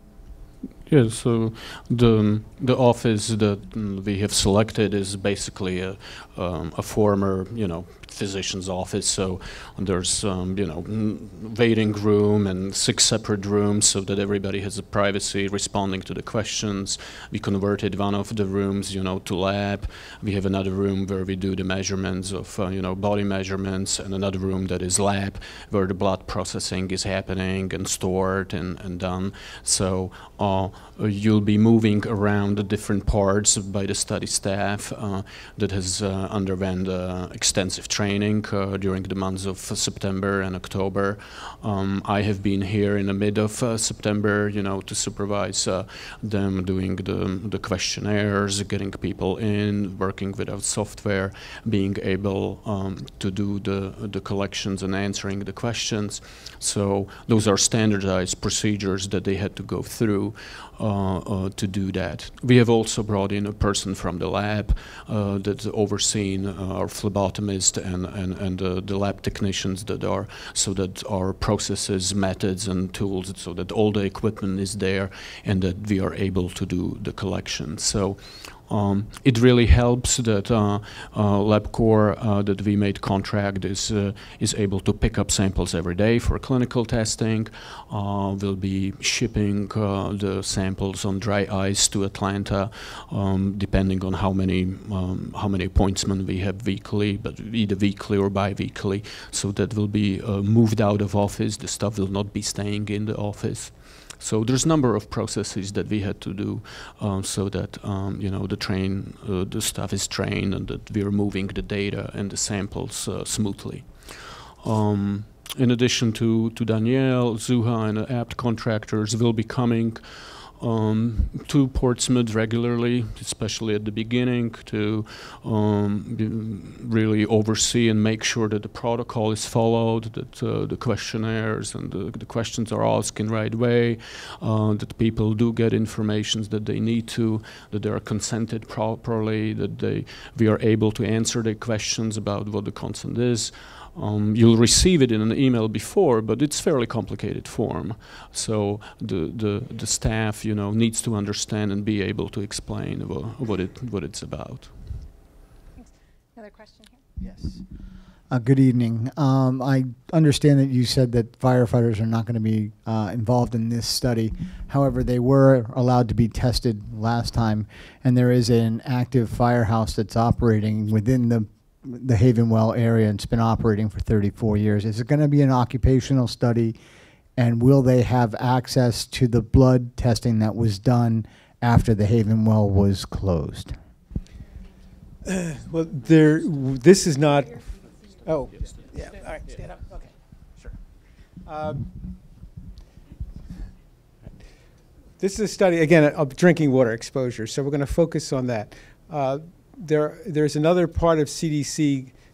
Yeah, so the the office that mm, we have selected is basically a um, a former, you know, physician's office. So there's um, you know n- waiting room and six separate rooms so that everybody has a privacy responding to the questions. We converted one of the rooms, you know, to lab. We have another room where we do the measurements of uh, you know body measurements, and another room that is lab where the blood processing is happening and stored and and done. So. Uh, Uh, you'll be moving around the different parts by the study staff uh, that has uh, underwent uh, extensive training uh, during the months of uh, September and October. Um, I have been here in the mid of uh, September, you know, to supervise uh, them doing the, the questionnaires, getting people in, working with our software, being able um, to do the, the collections and answering the questions. So those are standardized procedures that they had to go through. Uh, uh, to do that. We have also brought in a person from the lab uh, that's overseen uh, our phlebotomist and, and, and uh, the lab technicians that are, so that our processes, methods and tools, so that all the equipment is there and that we are able to do the collection. So Um, it really helps that uh, uh, LabCorp uh, that we made contract is uh, is able to pick up samples every day for clinical testing. Uh, we'll be shipping uh, the samples on dry ice to Atlanta, um, depending on how many um, how many appointments we have weekly, but either weekly or bi-weekly. So that will be uh, moved out of office. The stuff will not be staying in the office. So there's a number of processes that we had to do um, so that um, you know the train, uh, the staff is trained and that we are moving the data and the samples uh, smoothly. Um, in addition to, to Danielle, Zuha and uh, apt contractors will be coming Um, to Portsmouth regularly, especially at the beginning, to um, really oversee and make sure that the protocol is followed, that uh, the questionnaires and the, the questions are asked in the right way, uh, that people do get information that they need to, that they are consented properly, that they we are able to answer their questions about what the consent is. Um, you'll receive it in an email before, but it's fairly complicated form. So the, the, the staff, you know, needs to understand and be able to explain wha- what it what it's about. Thanks. Another question here? Yes. Uh, good evening. Um, I understand that you said that firefighters are not going to be uh, involved in this study. However, they were allowed to be tested last time, and there is an active firehouse that's operating within the the Havenwell area, and it's been operating for thirty-four years. Is it going to be an occupational study, and will they have access to the blood testing that was done after the Havenwell was closed? Uh, well, there. W- this is not. Oh, yeah. All right, stand up. Okay, sure. Um, this is a study again of drinking water exposure, so we're going to focus on that. Uh, There, there's another part of C D C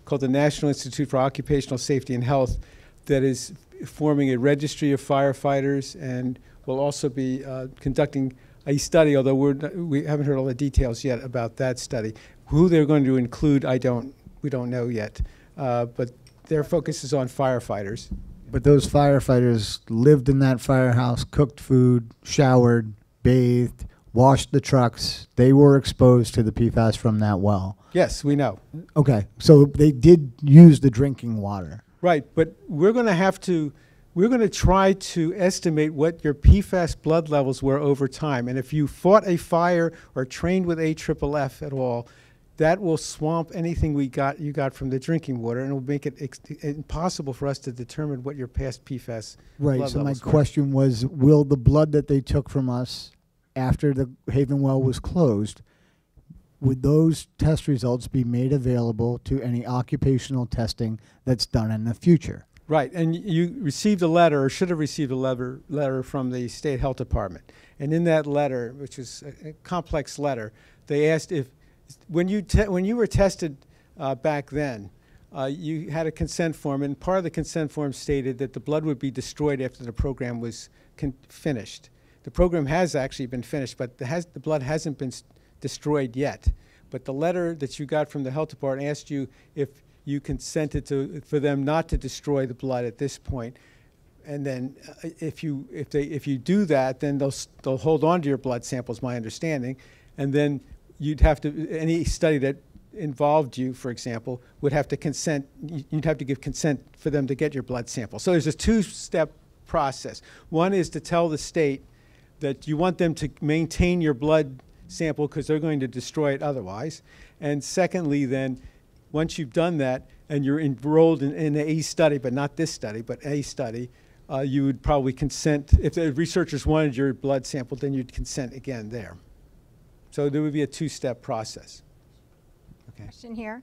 called the National Institute for Occupational Safety and Health that is forming a registry of firefighters and will also be uh, conducting a study, although we're not, we haven't heard all the details yet about that study. Who they're going to include, I don't, we don't know yet. Uh, but their focus is on firefighters. But those firefighters lived in that firehouse, cooked food, showered, bathed, washed the trucks. They were exposed to the P FAS from that well. Yes, we know. Okay, so they did use the drinking water. Right, but we're going to have to, we're going to try to estimate what your P FAS blood levels were over time. And if you fought a fire or trained with A F F F at all, that will swamp anything we got you got from the drinking water, and it will make it ex impossible for us to determine what your past P FAS right, blood so my levels were. question was, will the blood that they took from us after the Haven well was closed, would those test results be made available to any occupational testing that's done in the future? Right, and you received a letter, or should have received a letter, letter from the State Health Department. And in that letter, which was a, a complex letter, they asked if, when you, te when you were tested uh, back then, uh, you had a consent form, and part of the consent form stated that the blood would be destroyed after the program was con finished. The program has actually been finished, but the, has, the blood hasn't been destroyed yet. But the letter that you got from the health department asked you if you consented to, for them not to destroy the blood at this point. And then uh, if, you, if, they, if you do that, then they'll, they'll hold on to your blood samples, my understanding. And then you'd have to, any study that involved you, for example, would have to consent, you'd have to give consent for them to get your blood sample. So there's a two-step process. One is to tell the state that you want them to maintain your blood sample because they're going to destroy it otherwise. And secondly, then, once you've done that and you're enrolled in, in a study, but not this study, but a study, uh, you would probably consent. If the researchers wanted your blood sample, then you'd consent again there. So there would be a two-step process. Okay. Question here.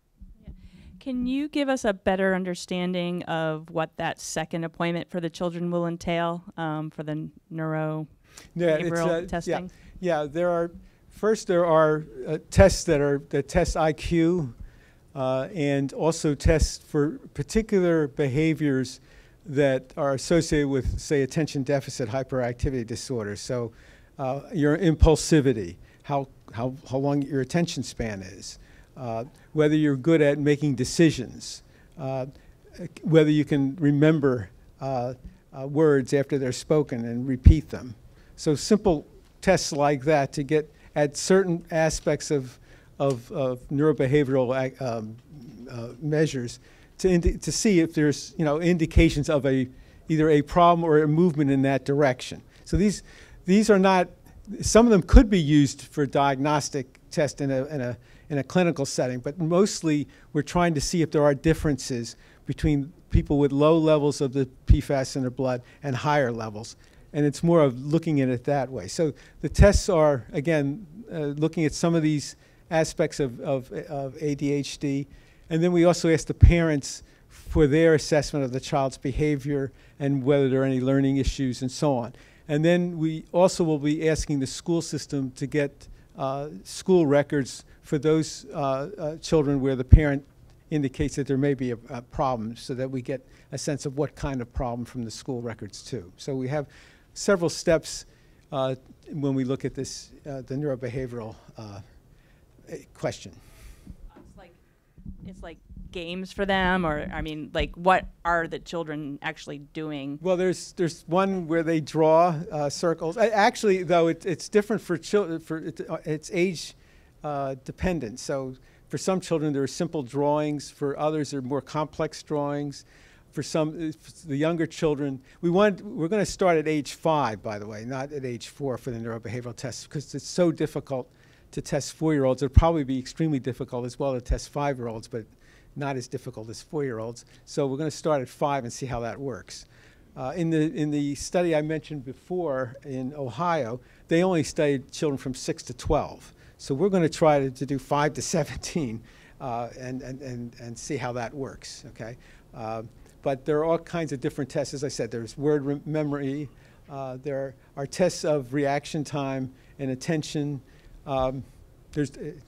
Can you give us a better understanding of what that second appointment for the children will entail um, for the neuro Yeah, behavioral it's, uh, testing? Yeah, yeah, there are, first there are uh, tests that are, that test I Q uh, and also tests for particular behaviors that are associated with, say, attention deficit hyperactivity disorder. So uh, your impulsivity, how, how, how long your attention span is, uh, whether you're good at making decisions, uh, whether you can remember uh, uh, words after they're spoken and repeat them. So simple tests like that to get at certain aspects of, of, of neurobehavioral um, uh, measures to, indi to see if there's, you know, indications of a, either a problem or a movement in that direction. So these, these are not, some of them could be used for diagnostic test in a, in a, in a clinical setting, but mostly we're trying to see if there are differences between people with low levels of the P FAS in their blood and higher levels. And it's more of looking at it that way. So the tests are, again, uh, looking at some of these aspects of, of, of A D H D. And then we also ask the parents for their assessment of the child's behavior and whether there are any learning issues and so on. And then we also will be asking the school system to get uh, school records for those uh, uh, children where the parent indicates that there may be a, a problem, so that we get a sense of what kind of problem from the school records too. So we have several steps uh, when we look at this, uh, the neurobehavioral uh, question. It's like, it's like games for them, or I mean, like, what are the children actually doing? Well, there's there's one where they draw uh, circles. I, actually, though, it, it's different for children. For it, uh, it's age uh, dependent. So for some children, there are simple drawings. For others, there are more complex drawings. For some, for the younger children, we want we're going to start at age five, by the way, not at age four for the neurobehavioral tests, because it's so difficult to test four-year-olds. It'll probably be extremely difficult as well to test five-year-olds, but not as difficult as four-year-olds. So we're going to start at five and see how that works. Uh, in the in the study I mentioned before in Ohio, they only studied children from six to twelve. So we're going to try to, to do five to seventeen uh, and, and, and, and see how that works, okay? Uh, but there are all kinds of different tests. As I said, there's word memory. Uh, there are tests of reaction time and attention. Um, there's, uh,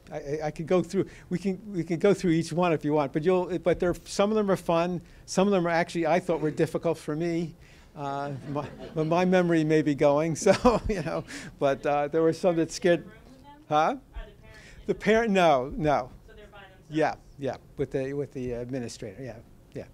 I, I, I could go through. We can we can go through each one if you want. But you'll. But there. Some of them are fun. Some of them are actually I thought were difficult for me. Uh, my, but my memory may be going. So you know. But uh, there were some that scared. Huh? Are the parents the parent? No. No. So they're by themselves. Yeah. Yeah. With the with the administrator. Yeah. Yeah.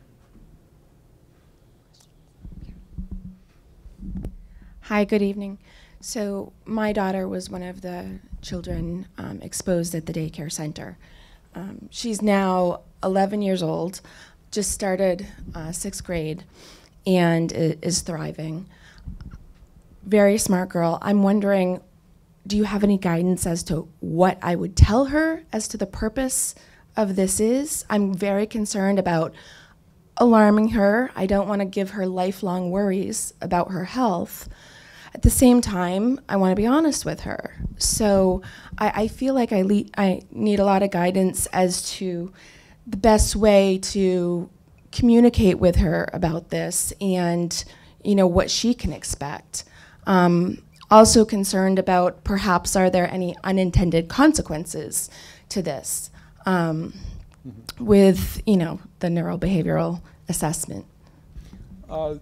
Hi, good evening. So my daughter was one of the children um, exposed at the daycare center. Um, she's now eleven years old, just started uh, sixth grade, and i- is thriving. Very smart girl. I'm wondering, do you have any guidance as to what I would tell her as to the purpose of this is? I'm very concerned about alarming her. I don't want to give her lifelong worries about her health. At the same time, I want to be honest with her. So I, I feel like I, le- I need a lot of guidance as to the best way to communicate with her about this and, you know, what she can expect. Um, also concerned about perhaps are there any unintended consequences to this um, mm-hmm. with, you know, the neurobehavioral assessment. Uh,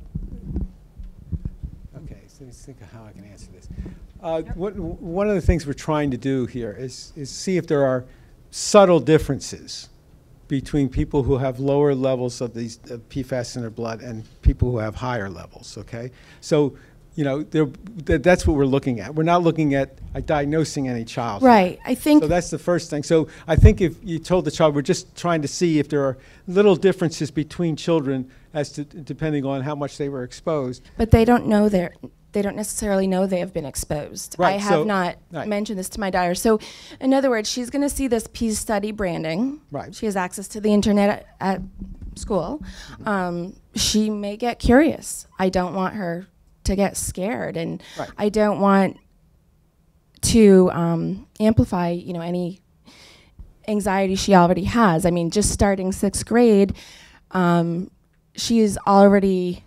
okay, so let's think of how I can answer this. Uh, what, one of the things we're trying to do here is, is see if there are subtle differences between people who have lower levels of these of P FAS in their blood and people who have higher levels, okay? So, you know, th that's what we're looking at. We're not looking at uh, diagnosing any child. Right, I think. So that's the first thing. So I think if you told the child, we're just trying to see if there are little differences between children as to, depending on how much they were exposed. But they don't know they're, they don't necessarily know they have been exposed. Right, I have so- not right. mentioned this to my daughter. So in other words, she's going to see this P study branding. Right. She has access to the internet at, at school. Um, she may get curious. I don't want her to get scared, and Right. I don't want to um, amplify, you know, any anxiety she already has. I mean, just starting sixth grade, um, she is already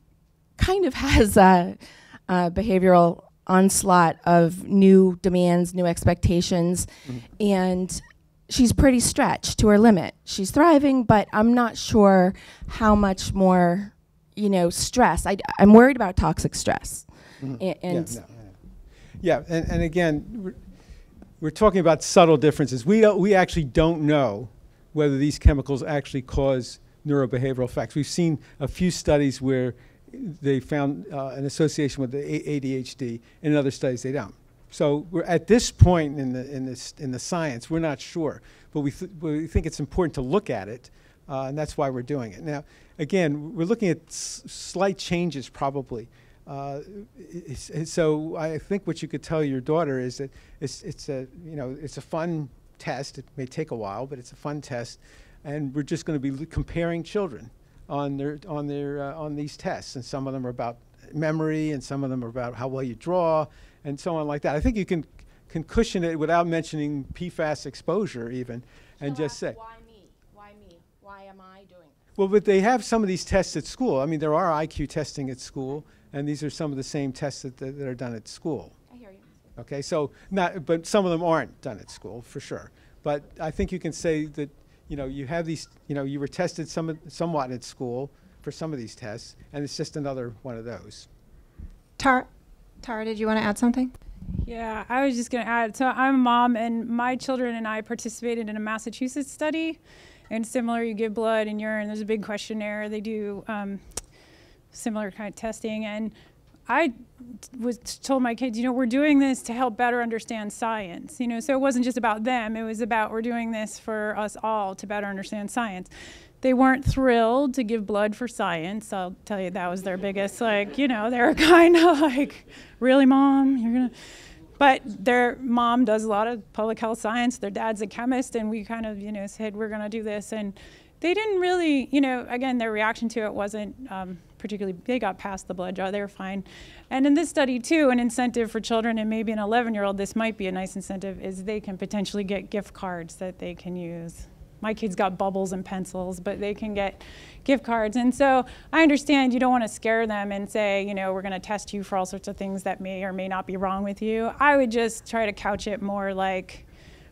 kind of has a, a behavioral onslaught of new demands, new expectations, Mm-hmm. and she's pretty stretched to her limit. She's thriving, but I'm not sure how much more, you know, stress. I, I'm worried about toxic stress. Mhm. A- and yeah, no, yeah. yeah and, and again, we're, we're talking about subtle differences. We, don't, we actually don't know whether these chemicals actually cause neurobehavioral effects. We've seen a few studies where they found uh, an association with the A D H D. In other studies, they don't. So we're at this point in the in this in the science, we're not sure, but we th we think it's important to look at it, uh, and that's why we're doing it. Now, again, we're looking at s slight changes probably. Uh, it's, it's, so I think what you could tell your daughter is that it's it's a you know it's a fun test. It may take a while, but it's a fun test, and we're just going to be comparing children on their on their uh, on these tests, and some of them are about memory, and some of them are about how well you draw, and so on like that. I think you can can cushion it without mentioning P FAS exposure even, and just say. Why me? Why me? Why am I doing this? Well, but they have some of these tests at school. I mean, there are I Q testing at school, and these are some of the same tests that, that, that are done at school. I hear you. Okay, so not, but some of them aren't done at school for sure. But I think you can say that, you know, you have these, you know, you were tested some, somewhat at school for some of these tests, and it's just another one of those. Tara, Tara, did you want to add something? Yeah, I was just going to add. So I'm a mom, and my children and I participated in a Massachusetts study. And similar, you give blood and urine. There's a big questionnaire. They do um, similar kind of testing. And I was told my kids, you know, we're doing this to help better understand science. You know, so it wasn't just about them. It was about we're doing this for us all to better understand science. They weren't thrilled to give blood for science. I'll tell you, that was their biggest, like, you know, they were kind of like, really, Mom? You're going to... But their mom does a lot of public health science. Their dad's a chemist, and we kind of, you know, said, we're going to do this. And they didn't really, you know, again, their reaction to it wasn't um, particularly, they got past the blood draw. They were fine. And in this study, too, an incentive for children, and maybe an eleven-year-old, this might be a nice incentive, is they can potentially get gift cards that they can use. My kids got bubbles and pencils, but they can get gift cards. And so I understand you don't want to scare them and say, you know, we're going to test you for all sorts of things that may or may not be wrong with you. I would just try to couch it more like,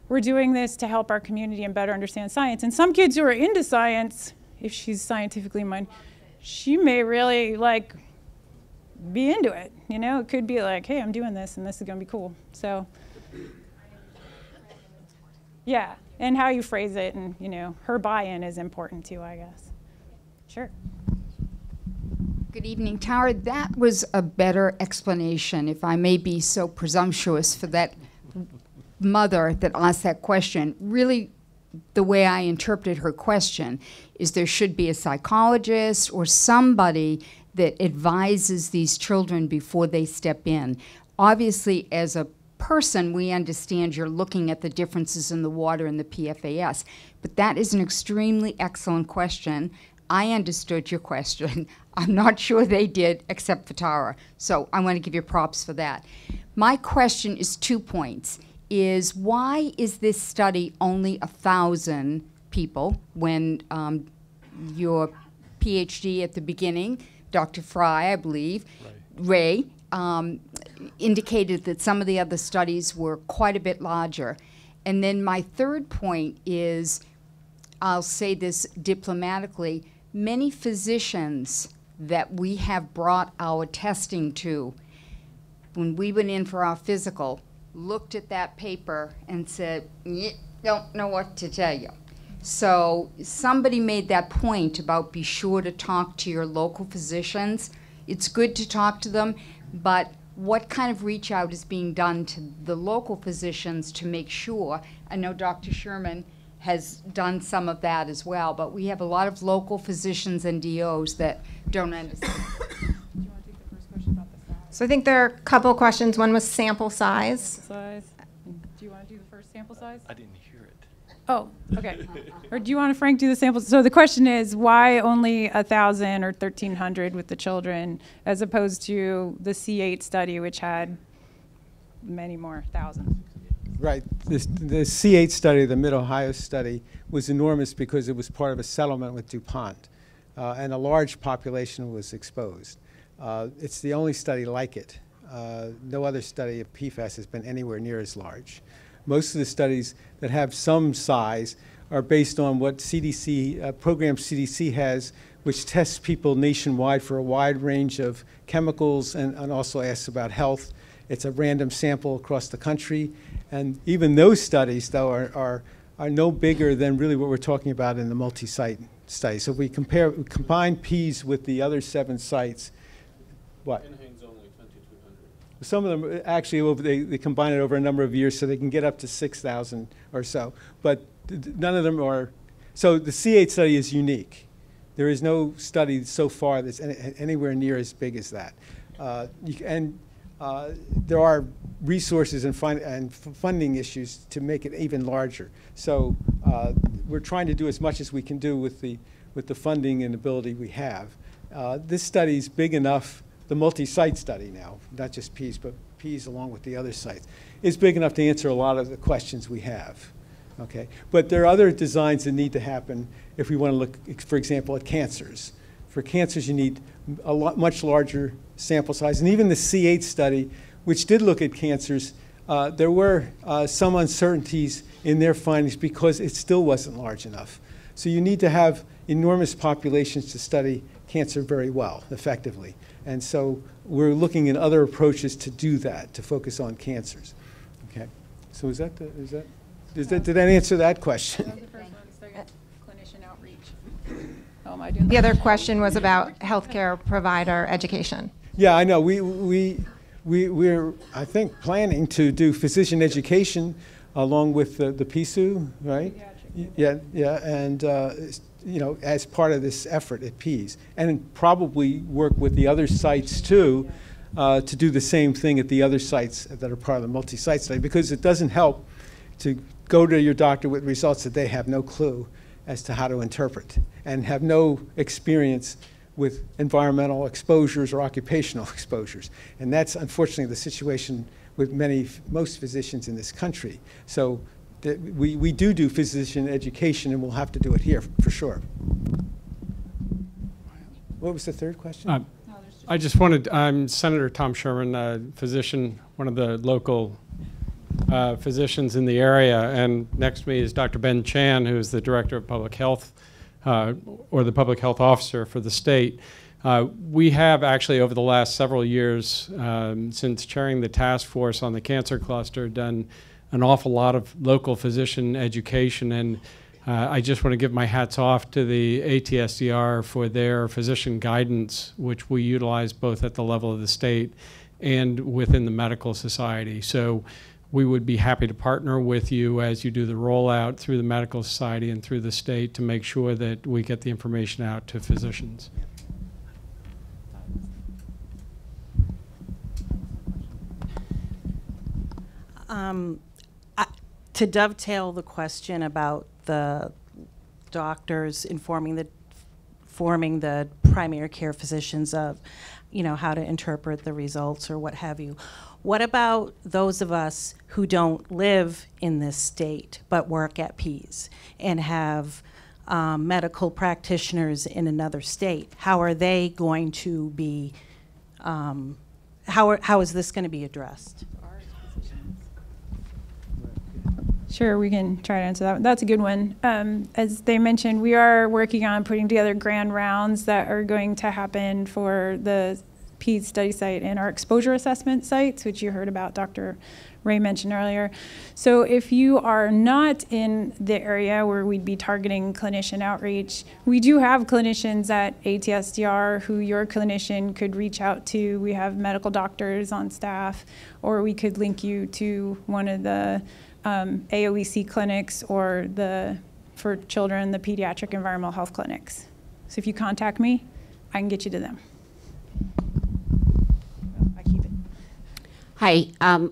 we're doing this to help our community and better understand science. And some kids who are into science, if she's scientifically minded, she may really like be into it. You know, it could be like, hey, I'm doing this and this is gonna be cool. So, yeah, and how you phrase it, and you know, her buy-in is important too, I guess. Sure. Good evening, Tara. That was a better explanation, if I may be so presumptuous, for that mother that asked that question. Really, the way I interpreted her question is there should be a psychologist or somebody that advises these children before they step in. Obviously, as a person, we understand you're looking at the differences in the water and the P F A S, but that is an extremely excellent question. I understood your question. I'm not sure they did, except for Tara. So I want to give you props for that. My question is two points. Is why is this study only a thousand people when um, your PhD at the beginning, Doctor Fry, I believe, right. Ray, um, indicated that some of the other studies were quite a bit larger. And then my third point is, I'll say this diplomatically, many physicians that we have brought our testing to, when we went in for our physical, looked at that paper and said, don't know what to tell you. So somebody made that point about be sure to talk to your local physicians. It's good to talk to them, but what kind of reach out is being done to the local physicians to make sure? I know Doctor Sherman has done some of that as well, but we have a lot of local physicians and D Os that don't understand. Do you want to take the first question about the size? So I think there are a couple of questions. One was sample size. Size. Do you want to do the first sample size? I didn't hear it. Oh, okay. Or do you want to, Frank, do the samples? So the question is, why only one thousand or thirteen hundred with the children, as opposed to the C eight study, which had many more thousands? Right. This, the C eight study, the Mid-Ohio study, was enormous because it was part of a settlement with DuPont, uh, and a large population was exposed. Uh, it's the only study like it. Uh, no other study of P FAS has been anywhere near as large. Most of the studies that have some size are based on what C D C, uh, program C D C has, which tests people nationwide for a wide range of chemicals and, and also asks about health. It's a random sample across the country. And even those studies, though, are, are, are no bigger than really what we're talking about in the multi-site study. So if we compare, we combine P's with the other seven sites, what? Some of them actually, over, they, they combine it over a number of years so they can get up to six thousand or so. But none of them are, so the C eight study is unique. There is no study so far that's any, anywhere near as big as that. Uh, you, and uh, there are resources and, fund, and funding issues to make it even larger. So uh, we're trying to do as much as we can do with the, with the funding and ability we have. Uh, this study is big enough. The multi-site study now, not just P's, but P's along with the other sites, is big enough to answer a lot of the questions we have, okay? But there are other designs that need to happen if we want to look, for example, at cancers. For cancers, you need a lot, much larger sample size. And even the C eight study, which did look at cancers, uh, there were uh, some uncertainties in their findings because it still wasn't large enough. So you need to have enormous populations to study cancer very well, effectively. And so we're looking at other approaches to do that, to focus on cancers. Okay. So is that, the, is that, is that, did that answer that question? That was the first one. Second, clinician outreach. Oh, am I doing The that? other question was about healthcare provider education. Yeah, I know. We, we, we, we're, I think, planning to do physician education along with the, the P S U, right? Pediatric. Yeah, yeah, and uh, you know, as part of this effort at P's, and probably work with the other sites too, uh, to do the same thing at the other sites that are part of the multi-site study, because it doesn't help to go to your doctor with results that they have no clue as to how to interpret and have no experience with environmental exposures or occupational exposures. And that's unfortunately the situation with many, most physicians in this country. So that we, we do do physician education, and we'll have to do it here for sure. What was the third question? Uh, I just wanted, I'm Senator Tom Sherman, a physician, one of the local uh, physicians in the area. And next to me is Doctor Ben Chan, who is the Director of Public Health, uh, or the Public Health Officer for the state. Uh, we have actually, over the last several years, um, since chairing the task force on the cancer cluster, done an awful lot of local physician education. And uh, I just want to give my hats off to the A T S D R for their physician guidance, which we utilize both at the level of the state and within the medical society. So we would be happy to partner with you as you do the rollout through the medical society and through the state to make sure that we get the information out to physicians. Um, I, to dovetail the question about the doctors informing the forming the primary care physicians of, you know, how to interpret the results or what have you. What about those of us who don't live in this state but work at Pease and have um, medical practitioners in another state? How are they going to be, um, how, are, how is this going to be addressed? Sure, we can try to answer that. That's a good one. Um, as they mentioned, we are working on putting together grand rounds that are going to happen for the Pease study site and our exposure assessment sites, which you heard about Doctor Ray mentioned earlier. So if you are not in the area where we'd be targeting clinician outreach, we do have clinicians at A T S D R who your clinician could reach out to. We have medical doctors on staff, or we could link you to one of the Um, A O E C clinics or the, for children, the pediatric environmental health clinics. So if you contact me, I can get you to them. I keep it. Hi. Um,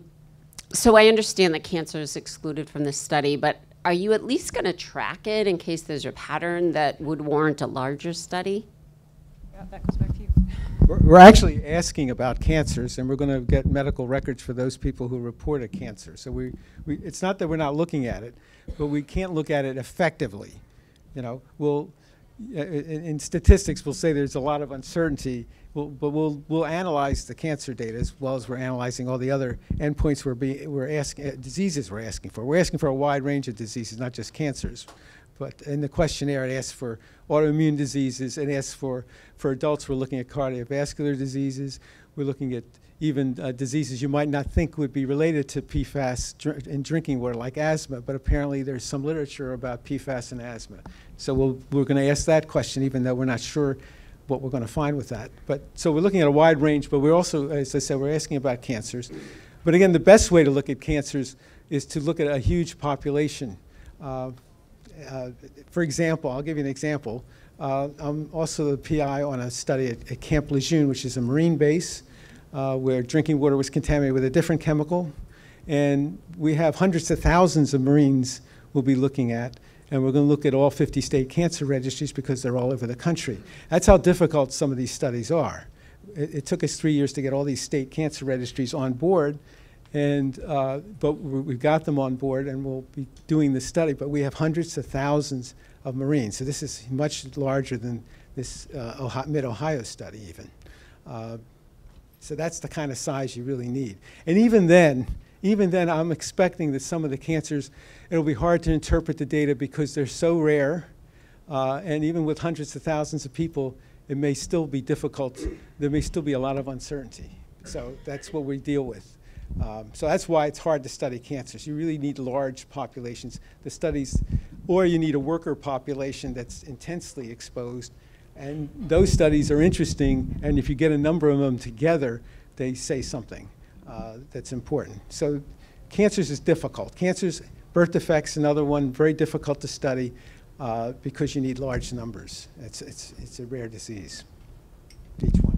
so I understand that cancer is excluded from this study, but are you at least going to track it in case there's a pattern that would warrant a larger study? Yeah, that goes back to you. We're, we're actually asking about cancers, and we're going to get medical records for those people who report a cancer. So we, we, it's not that we're not looking at it, but we can't look at it effectively. You know, we'll, uh, in, in statistics, we'll say there's a lot of uncertainty, we'll, but we'll, we'll analyze the cancer data as well as we're analyzing all the other endpoints we're, be, we're asking, uh, diseases we're asking for. We're asking for a wide range of diseases, not just cancers. But in the questionnaire, it asks for autoimmune diseases. It asks for, for adults, we're looking at cardiovascular diseases. We're looking at even uh, diseases you might not think would be related to P FAS dr in drinking water, like asthma. But apparently there's some literature about P FAS and asthma. So we'll, we're going to ask that question, even though we're not sure what we're going to find with that. But so we're looking at a wide range, but we're also, as I said, we're asking about cancers. But again, the best way to look at cancers is to look at a huge population. Uh, Uh, for example, I'll give you an example. Uh, I'm also the P I on a study at, at Camp Lejeune, which is a Marine base uh, where drinking water was contaminated with a different chemical. And we have hundreds of thousands of Marines we'll be looking at. And we're going to look at all fifty state cancer registries because they're all over the country. That's how difficult some of these studies are. It, it took us three years to get all these state cancer registries on board. And, uh, but we got them on board, and we'll be doing the study. But we have hundreds of thousands of Marines. So this is much larger than this uh, Mid-Ohio study even. Uh, so that's the kind of size you really need. And even then, even then, I'm expecting that some of the cancers, it'll be hard to interpret the data because they're so rare. Uh, and even with hundreds of thousands of people, it may still be difficult. There may still be a lot of uncertainty. So that's what we deal with. Um, so that's why it's hard to study cancers. You really need large populations. The studies, or you need a worker population that's intensely exposed. And those studies are interesting, and if you get a number of them together, they say something uh, that's important. So cancers is difficult. Cancers, birth defects, another one, very difficult to study uh, because you need large numbers. It's, it's, it's a rare disease. Each one.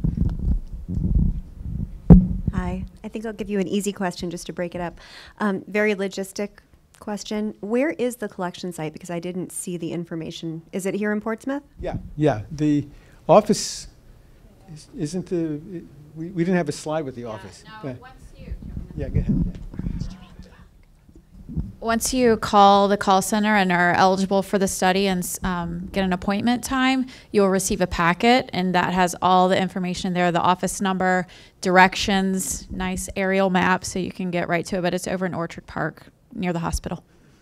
Hi, I think I'll give you an easy question just to break it up. Um, very logistic question. Where is the collection site? Because I didn't see the information. Is it here in Portsmouth? Yeah, yeah. The office is, isn't the, it, we, we didn't have a slide with the yeah, office. No, yeah. once you. Yeah, go ahead. Once you call the call center and are eligible for the study and um, get an appointment time, you'll receive a packet, and that has all the information there, the office number, directions, nice aerial map, so you can get right to it. But it's over in Orchard Park near the hospital.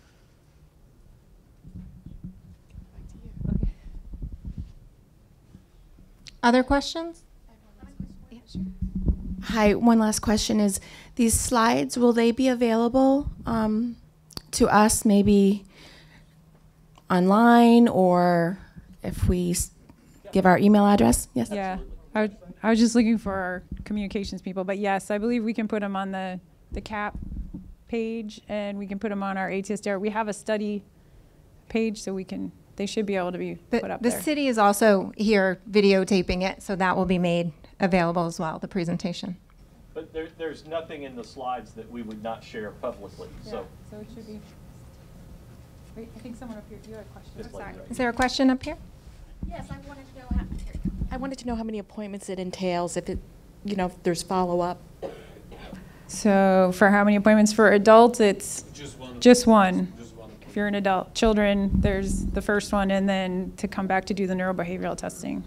Other questions? Hi, one last question is, these slides, will they be available um, to us maybe online, or if we s- give our email address? Yes? Yeah, I, w- I was just looking for our communications people, but yes, I believe we can put them on the, the C A P page, and we can put them on our A T S D R. We have a study page, so we can, they should be able to be The, put up the there. city is also here videotaping it, so that will be made available as well, the presentation. But there, there's nothing in the slides that we would not share publicly, so. So it should be, wait, I think someone up here, you had a question. This lady right Is there a question up here? Yes, I wanted to know how, here you go. I wanted to know how many appointments it entails, if it, you know, if there's follow-up. So for how many appointments for adults, it's Just one. Just one. If you're an adult. Children, there's the first one, and then to come back to do the neurobehavioral testing.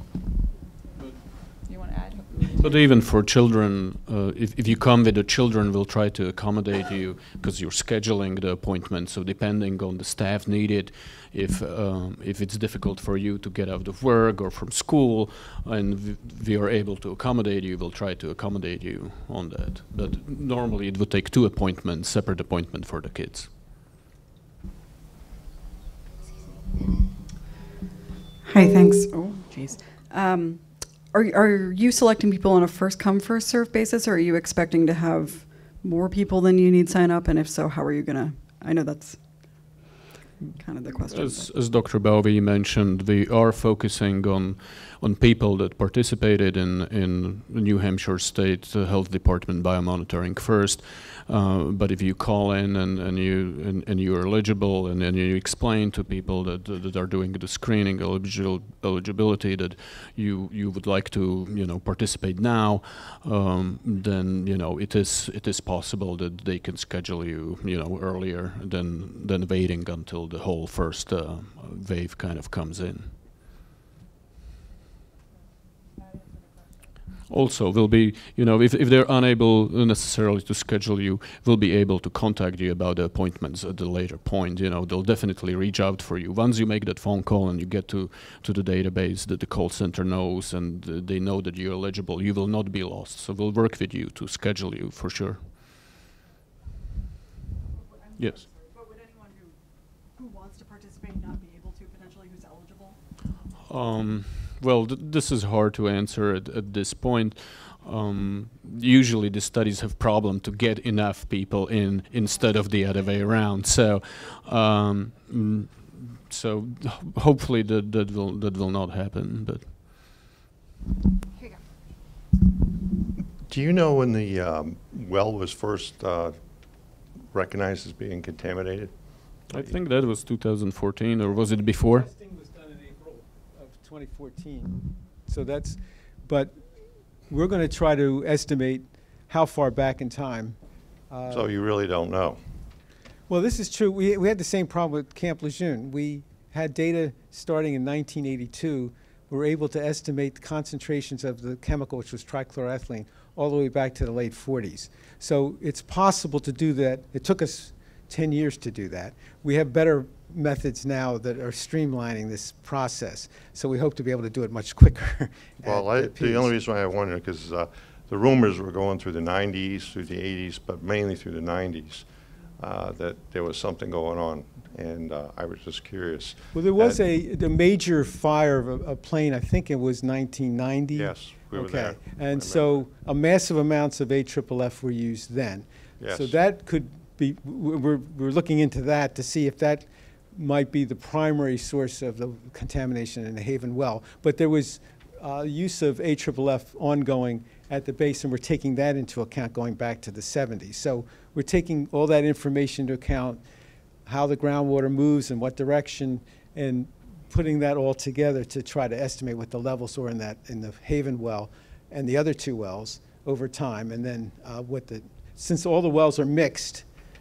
You want to add? But even for children, uh, if, if you come with the children, we'll try to accommodate you because you're scheduling the appointment. So depending on the staff needed, if um, if it's difficult for you to get out of work or from school, and v- we are able to accommodate you, we'll try to accommodate you on that. But normally it would take two appointments, separate appointment for the kids. Hi, thanks. Oh, jeez. Um, are, are you selecting people on a first come, first served basis, or are you expecting to have more people than you need sign up? And if so, how are you going to? I know that's kind of the question. As, as Doctor Bowey mentioned, we are focusing on on people that participated in in the New Hampshire State uh, Health Department biomonitoring first. Uh, but if you call in and, and you and, and you're eligible, and then you explain to people that that are doing the screening eligible, eligibility that you you would like to you know participate now, um, then you know it is it is possible that they can schedule you you know earlier than than waiting until the whole first uh, wave kind of comes in. Also, we'll be, you know, if, if they're unable necessarily to schedule you, we'll be able to contact you about the appointments at a later point. You know, they'll definitely reach out for you. Once you make that phone call and you get to, to the database that the call center knows and uh, they know that you're eligible, you will not be lost. So we'll work with you to schedule you for sure. Yes. But would anyone who, who wants to participate not be able to, potentially, who's eligible? Um, well, th- this is hard to answer at, at this point. Um, usually the studies have problem to get enough people in instead of the other way around. So, um, mm, so h- hopefully that, that will that will not happen. But Do you know when the um, well was first uh, recognized as being contaminated? I think that was two thousand fourteen, or was it before? Testing was done in April of twenty fourteen. So that's, but we're going to try to estimate how far back in time. Uh, So you really don't know? Well, this is true. We, we had the same problem with Camp Lejeune. We had data starting in nineteen eighty-two. We were able to estimate the concentrations of the chemical, which was trichloroethylene, all the way back to the late forties. So it's possible to do that. It took us ten years to do that. We have better methods now that are streamlining this process. So we hope to be able to do it much quicker. Well, at I, the the only P's. reason why I wonder, because uh, the rumors were going through the nineties, through the eighties, but mainly through the nineties, uh, that there was something going on, and uh, I was just curious. Well, there was that- a, the major fire of a, a plane, I think it was nineteen ninety. Yes, we were Okay. there. And so a massive amounts of A F F F were used then. So Yes. that could be, w- we're, we're looking into that to see if that might be the primary source of the contamination in the Haven well. But there was uh, use of A F F F ongoing at the base, and we're taking that into account going back to the seventies. So we're taking all that information into account, how the groundwater moves and what direction, and putting that all together to try to estimate what the levels were in that, in the Haven well and the other two wells over time. And then uh, what the, since all the wells are mixed,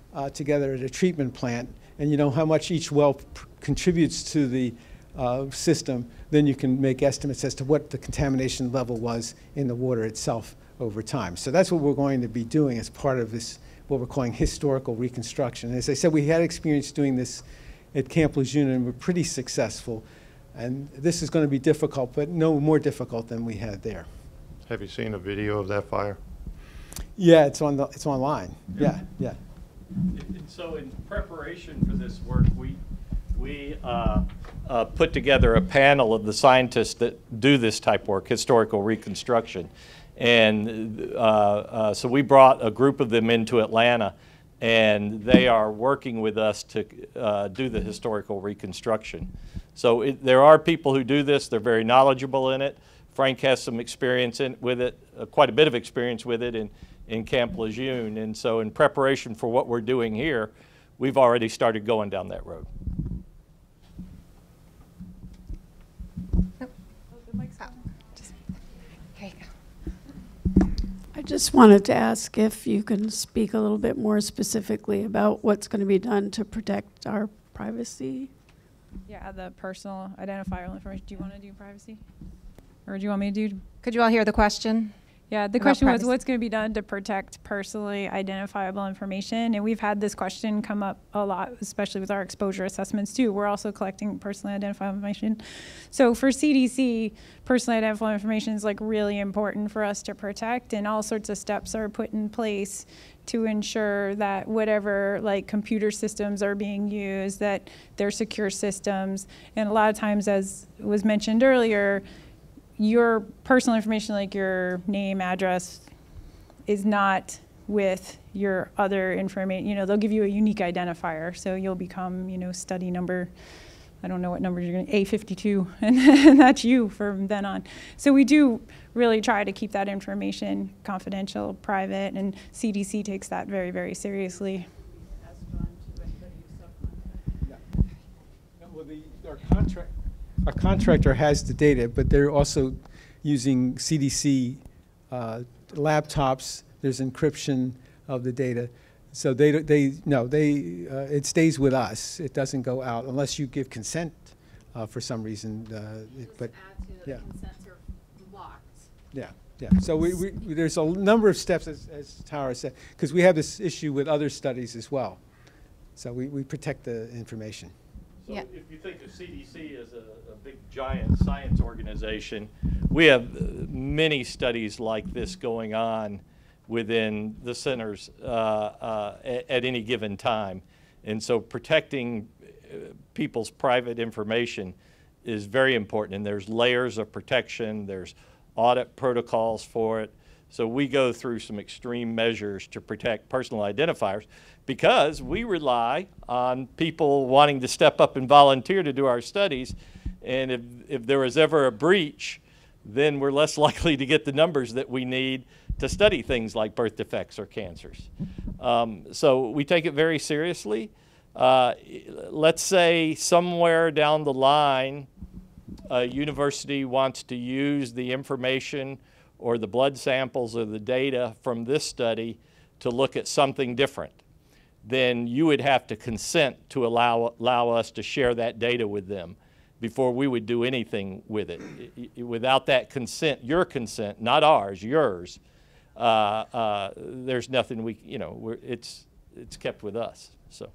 uh, together at a treatment plant, and you know how much each well p- contributes to the uh, system, then you can make estimates as to what the contamination level was in the water itself over time. So that's what we're going to be doing as part of this, what we're calling historical reconstruction. As I said, we had experience doing this at Camp Lejeune, and we're pretty successful. And this is going to be difficult, but no more difficult than we had there. Have you seen a video of that fire? Yeah, it's on the, it's online. Yeah, yeah. And and so in preparation for this work, we, we uh, uh, put together a panel of the scientists that do this type of work, historical reconstruction. And uh, uh, so we brought a group of them into Atlanta, and they are working with us to uh, do the historical reconstruction. So it, there are people who do this. They're very knowledgeable in it. Frank has some experience in, with it, uh, quite a bit of experience with it in, in Camp Lejeune. And so in preparation for what we're doing here, we've already started going down that road. I just wanted to ask if you can speak a little bit more specifically about what's going to be done to protect our privacy. Yeah, the personal identifiable information. Do you want to do privacy? Or do you want me to do? Could you all hear the question? Yeah, the About question was privacy. what's going to be done to protect personally identifiable information? And we've had this question come up a lot, especially with our exposure assessments too. We're also collecting personally identifiable information. So for C D C, personally identifiable information is like really important for us to protect, and all sorts of steps are put in place to ensure that whatever like computer systems are being used, that they're secure systems. And a lot of times, as was mentioned earlier, your personal information, like your name, address, is not with your other information. You know, they'll give you a unique identifier, so you'll become, you know, study number, I don't know what number you're going to, A fifty-two, and, and that's you from then on. So we do really try to keep that information confidential, private, and C D C takes that very, very seriously. Yeah. Well, the, our contract. Our contractor has the data, but they're also using C D C uh, laptops. There's encryption of the data, so they they no they uh, it stays with us. It doesn't go out unless you give consent uh, for some reason. Uh, it, but yeah, yeah, yeah. So we, we there's a number of steps, as, as Tara said, because we have this issue with other studies as well. So we, we protect the information. So Yeah. if you think of C D C as a, a big giant science organization, we have uh, many studies like this going on within the centers uh, uh, at, at any given time. And so protecting uh, people's private information is very important. And there's layers of protection, there's audit protocols for it. So we go through some extreme measures to protect personal identifiers, because we rely on people wanting to step up and volunteer to do our studies. And if, if there was ever a breach, then we're less likely to get the numbers that we need to study things like birth defects or cancers. Um, so we take it very seriously. Uh, let's say somewhere down the line, a university wants to use the information or the blood samples or the data from this study to look at something different, then you would have to consent to allow, allow us to share that data with them before we would do anything with it. I, I, without that consent, your consent, not ours, yours, uh, uh, there's nothing we, you know, we're, it's, it's kept with us, so.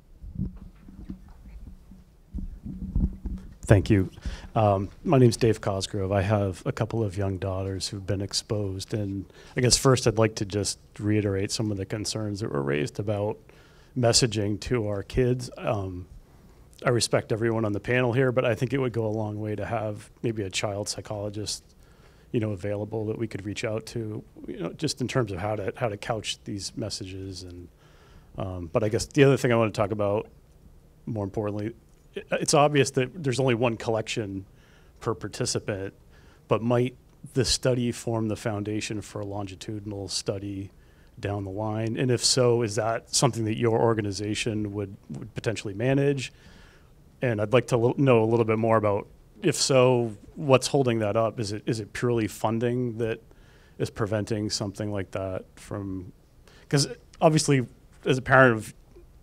Thank you. Um, my name is Dave Cosgrove. I have a couple of young daughters who've been exposed, and I guess first I'd like to just reiterate some of the concerns that were raised about messaging to our kids. Um, I respect everyone on the panel here, but I think it would go a long way to have maybe a child psychologist, you know, available that we could reach out to, you know, just in terms of how to how to couch these messages. And um, but I guess the other thing I want to talk about, more importantly, it's obvious that there's only one collection per participant, but might the study form the foundation for a longitudinal study down the line? And if so, is that something that your organization would, would potentially manage? And I'd like to l- know a little bit more about, if so, what's holding that up? Is it is it purely funding that is preventing something like that from, because obviously as a parent of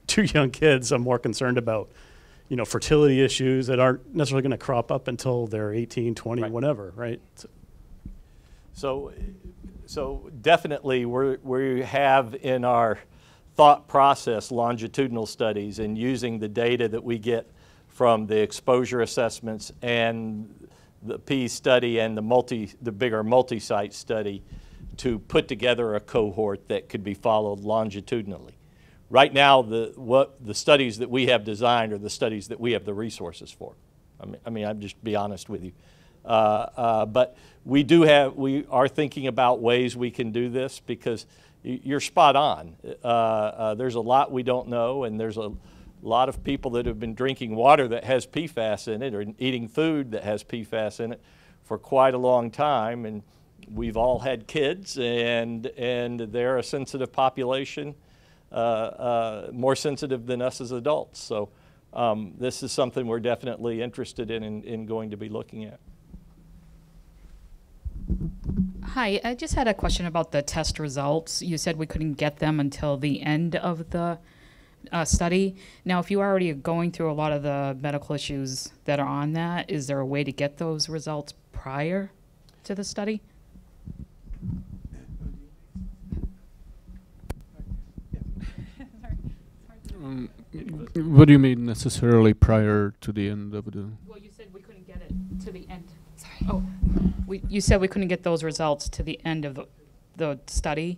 two young kids, I'm more concerned about, you know, fertility issues that aren't necessarily going to crop up until they're eighteen, twenty, right. whatever, right? So, so, so definitely we're, we have in our thought process longitudinal studies and using the data that we get from the exposure assessments and the P study and the multi, the bigger multi-site study to put together a cohort that could be followed longitudinally. Right now, the, what, the studies that we have designed are the studies that we have the resources for. I mean, I mean I'll just be honest with you. Uh, uh, but we do have, we are thinking about ways we can do this because you're spot on. Uh, uh, there's a lot we don't know, and there's a lot of people that have been drinking water that has P FAS in it or eating food that has P FAS in it for quite a long time. And we've all had kids, and, and they're a sensitive population, uh, uh, more sensitive than us as adults. So um, this is something we're definitely interested in, in, in going to be looking at. Hi, I just had a question about the test results. You said we couldn't get them until the end of the uh, study. Now, if you already are going through a lot of the medical issues that are on that, is there a way to get those results prior to the study? Um, what do you mean necessarily prior to the end of the? Well, you said we couldn't get it to the end. Sorry. Oh, we, you said we couldn't get those results to the end of the, the study.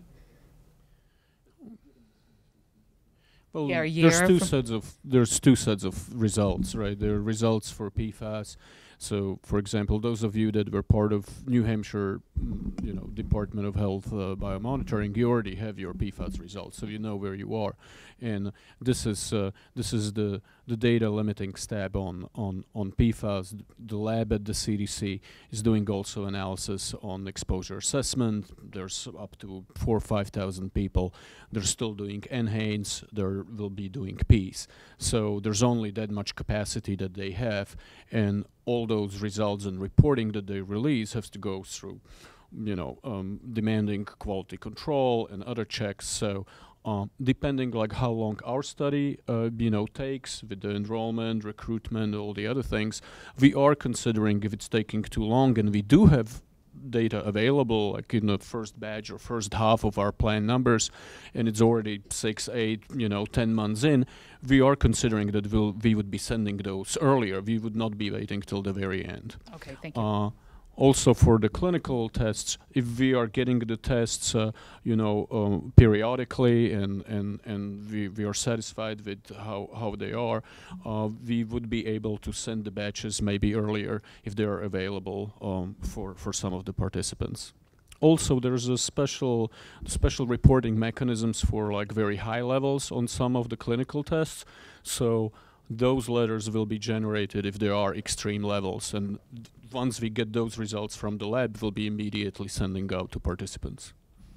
Well, yeah, a year there's two from sets of there's two sets of results, right? There are results for P FAS. So, for example, those of you that were part of New Hampshire, mm, you know, Department of Health uh, biomonitoring, you already have your P FAS results, so you know where you are. And this is uh, this is the the data limiting step on on on P FAS. The lab at the C D C is doing also analysis on exposure assessment. There's up to four or five thousand people. They're still doing N HANES. They will be doing P's. So there's only that much capacity that they have, and all those results and reporting that they release has to go through, you know, um, demanding quality control and other checks. So um, depending like how long our study, uh, you know, takes with the enrollment, recruitment, all the other things, we are considering if it's taking too long, and we do have data available, like in the first batch or first half of our planned numbers, and it's already six, eight, you know, ten months in, we are considering that we'll, we would be sending those earlier. We would not be waiting till the very end. Okay, thank you. Uh, also for the clinical tests, if we are getting the tests, uh, you know, um, periodically, and and and we, we are satisfied with how how they are, uh, we would be able to send the batches maybe earlier if they are available um, for for some of the participants. Also, there's a special special reporting mechanisms for like very high levels on some of the clinical tests. So those letters will be generated if there are extreme levels, and once we get those results from the lab, we'll be immediately sending out to participants.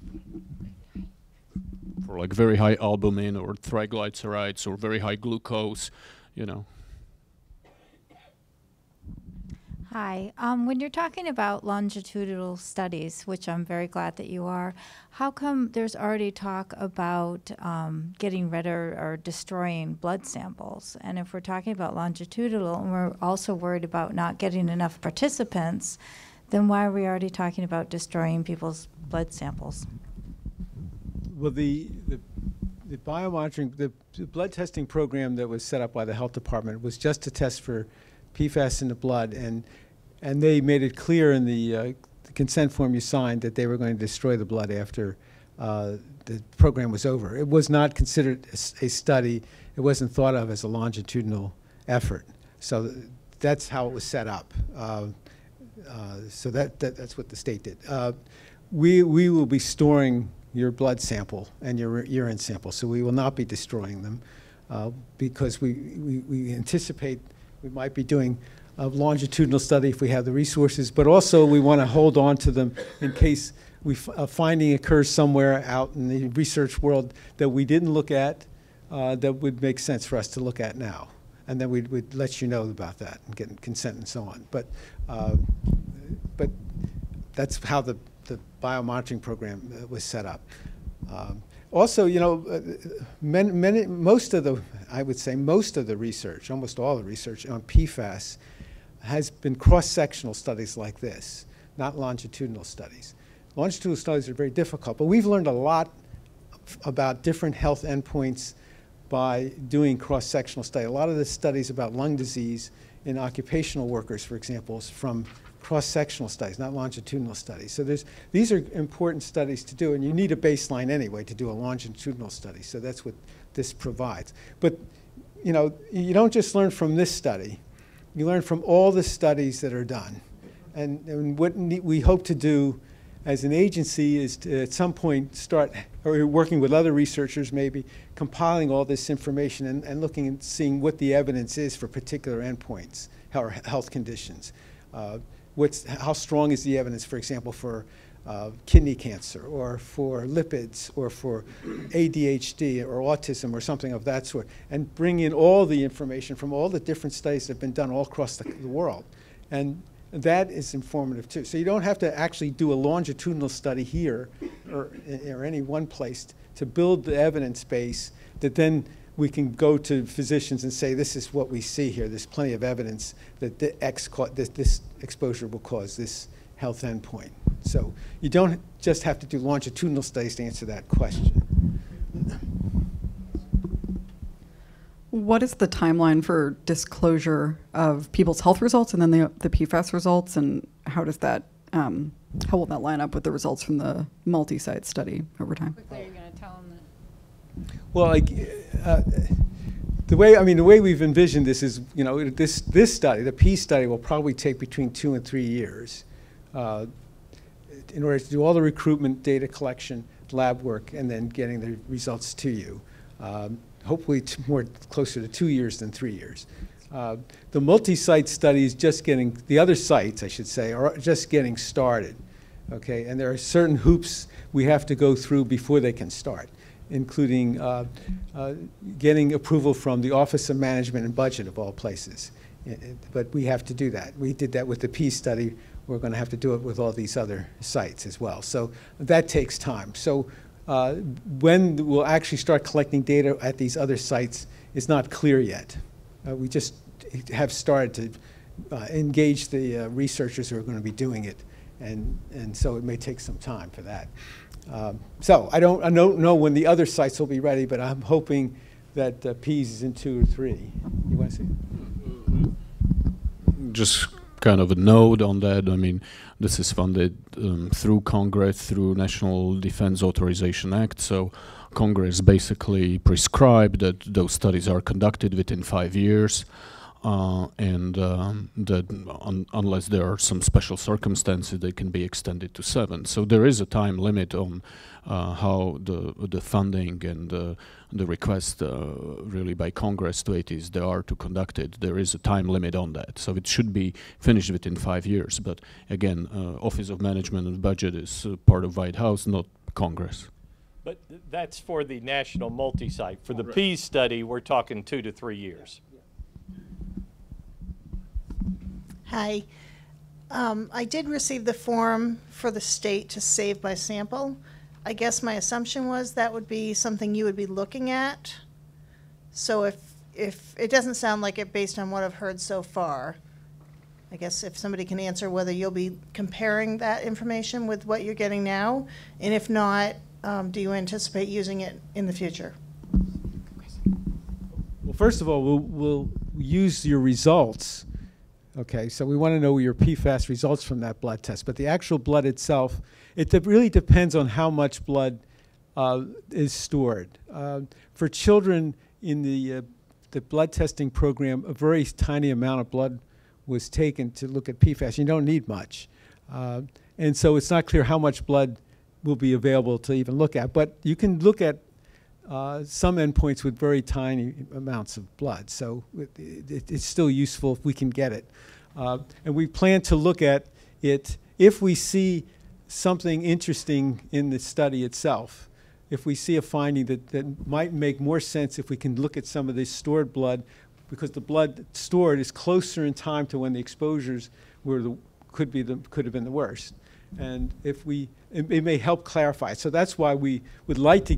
For like very high albumin or triglycerides or very high glucose, you know. Hi. Um, when you're talking about longitudinal studies, which I'm very glad that you are, how come there's already talk about um, getting rid or, or destroying blood samples? And if we're talking about longitudinal and we're also worried about not getting enough participants, then why are we already talking about destroying people's blood samples? Well, the, the, the biomonitoring, the, the blood testing program that was set up by the health department was just to test for P FAS in the blood, and and they made it clear in the, uh, the consent form you signed that they were going to destroy the blood after uh, the program was over. It was not considered a, a study. It wasn't thought of as a longitudinal effort. So th that's how it was set up. Uh, uh, so that, that that's what the state did. Uh, we we will be storing your blood sample and your urine sample, so we will not be destroying them uh, because we, we we anticipate we might be doing a longitudinal study if we have the resources, but also we want to hold on to them in case we f a finding occurs somewhere out in the research world that we didn't look at uh, that would make sense for us to look at now. And then we'd, we'd let you know about that and get consent and so on. But, uh, but that's how the, the biomonitoring program uh, was set up. Um, also, you know, uh, many, many, most of the, I would say most of the research, almost all the research on P FAS has been cross-sectional studies like this, not longitudinal studies. Longitudinal studies are very difficult, but we've learned a lot about different health endpoints by doing cross-sectional study. A lot of the studies about lung disease in occupational workers, for example, is from cross-sectional studies, not longitudinal studies. So there's, these are important studies to do, and you need a baseline anyway to do a longitudinal study. So that's what this provides. But you know, you don't just learn from this study. You learn from all the studies that are done. And, and what we hope to do as an agency is to at some point start, or working with other researchers maybe, compiling all this information and, and looking and seeing what the evidence is for particular endpoints or health conditions. Uh, what's, how strong is the evidence, for example, for uh, kidney cancer or for lipids or for A D H D or autism or something of that sort, and bring in all the information from all the different studies that have been done all across the, the world. And that is informative too. So you don't have to actually do a longitudinal study here or, or any one place to build the evidence base that then we can go to physicians and say, this is what we see here. There's plenty of evidence that the X this, this exposure will cause this health endpoint. So you don't just have to do longitudinal studies to answer that question. What is the timeline for disclosure of people's health results and then the, the P FAS results, and how does that, um, how will that line up with the results from the multi-site study over time? Quickly, you're going to tell them that. Well, like, uh, the way, I mean, the way we've envisioned this is, you know, this, this study, the P study, will probably take between two and three years uh, in order to do all the recruitment, data collection, lab work, and then getting the results to you. Um, hopefully t more closer to two years than three years. Uh, the multi-site study is just getting, the other sites, I should say, are just getting started, okay? And there are certain hoops we have to go through before they can start, including uh, uh, getting approval from the Office of Management and Budget of all places. It, it, but we have to do that. We did that with the P study. We're going to have to do it with all these other sites as well. So that takes time. So uh, when we'll actually start collecting data at these other sites is not clear yet. Uh, we just have started to uh, engage the uh, researchers who are going to be doing it, and, and so it may take some time for that. Um, so I don't, I don't know when the other sites will be ready, but I'm hoping that uh, P's is in two or three. You want to see? Just kind of a note on that. I mean, this is funded um, through Congress, through National Defense Authorization Act. So Congress basically prescribed that those studies are conducted within five years. Uh, and um, that un unless there are some special circumstances, they can be extended to seven. So there is a time limit on uh, how the the funding and uh, the request uh, really by Congress to A T S D R to conduct it. There is a time limit on that. So it should be finished within five years. But again, uh, Office of Management and Budget is uh, part of White House, not Congress. But th that's for the national multi-site. For the right. P study, we're talking two to three years. Hi. Um, I did receive the form for the state to save my sample. I guess my assumption was that would be something you would be looking at. So if, if it doesn't sound like it based on what I've heard so far, I guess if somebody can answer whether you'll be comparing that information with what you're getting now, and if not, um, do you anticipate using it in the future? Well, first of all, we'll, we'll use your results. Okay, so we want to know your P FAS results from that blood test. But the actual blood itself, it de really depends on how much blood uh, is stored. Uh, for children in the, uh, the blood testing program, a very tiny amount of blood was taken to look at P FAS. You don't need much. Uh, and so it's not clear how much blood will be available to even look at. But you can look at Uh, some endpoints with very tiny amounts of blood, so it, it, it's still useful if we can get it. Uh, and we plan to look at it if we see something interesting in the study itself. If we see a finding that, that might make more sense if we can look at some of this stored blood, because the blood stored is closer in time to when the exposures were the, could be the, could have been the worst. And if we, it, it may help clarify. So that's why we would like to get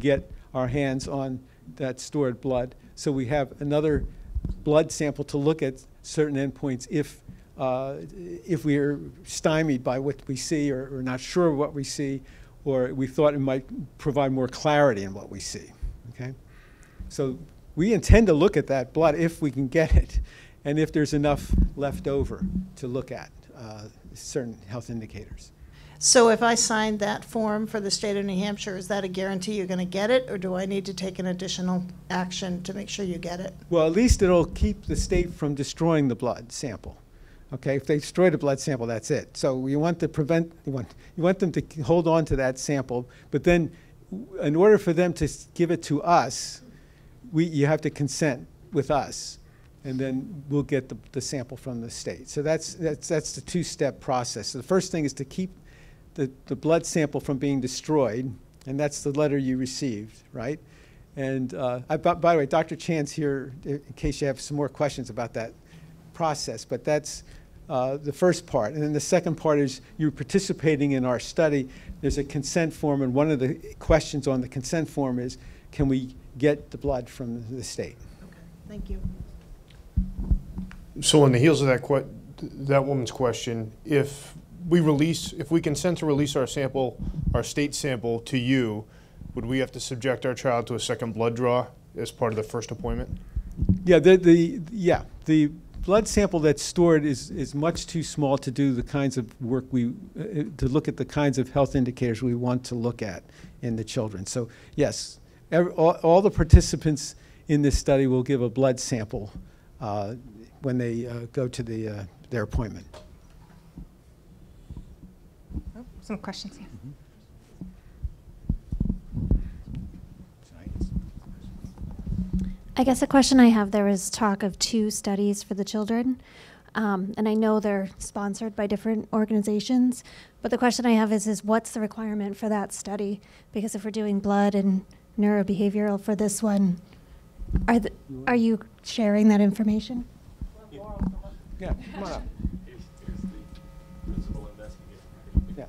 our hands on that stored blood. So we have another blood sample to look at certain endpoints if, uh, if we are stymied by what we see or, or not sure what we see, or we thought it might provide more clarity in what we see, okay? So we intend to look at that blood if we can get it, and if there's enough left over to look at uh, certain health indicators. So if I signed that form for the state of New Hampshire, is that a guarantee you're going to get it, or do I need to take an additional action to make sure you get it? Well, at least it'll keep the state from destroying the blood sample. Okay, if they destroy the blood sample, that's it. So you want to prevent, you want, you want them to hold on to that sample, but then in order for them to give it to us, we, you have to consent with us, and then we'll get the, the sample from the state. So that's, that's, that's the two-step process. So the first thing is to keep the, the blood sample from being destroyed, and that's the letter you received, right? And uh, I, by, by the way, Doctor Chan's here in case you have some more questions about that process, but that's uh, the first part. And then the second part is you're participating in our study. There's a consent form, and one of the questions on the consent form is, can we get the blood from the state? Okay, thank you. So on the heels of that que that woman's question, if we release, if we consent to release our sample, our state sample to you, would we have to subject our child to a second blood draw as part of the first appointment? Yeah, the, the, yeah, the blood sample that's stored is, is much too small to do the kinds of work we, uh, to look at the kinds of health indicators we want to look at in the children. So yes, every, all, all the participants in this study will give a blood sample uh, when they uh, go to the, uh, their appointment. Oh, some questions here. Mm-hmm. I guess a question I have, there was talk of two studies for the children, um, and I know they're sponsored by different organizations, but the question I have is, is what's the requirement for that study? Because if we're doing blood and neurobehavioral for this one, are, the, are you sharing that information? Yeah, come on up. Yeah.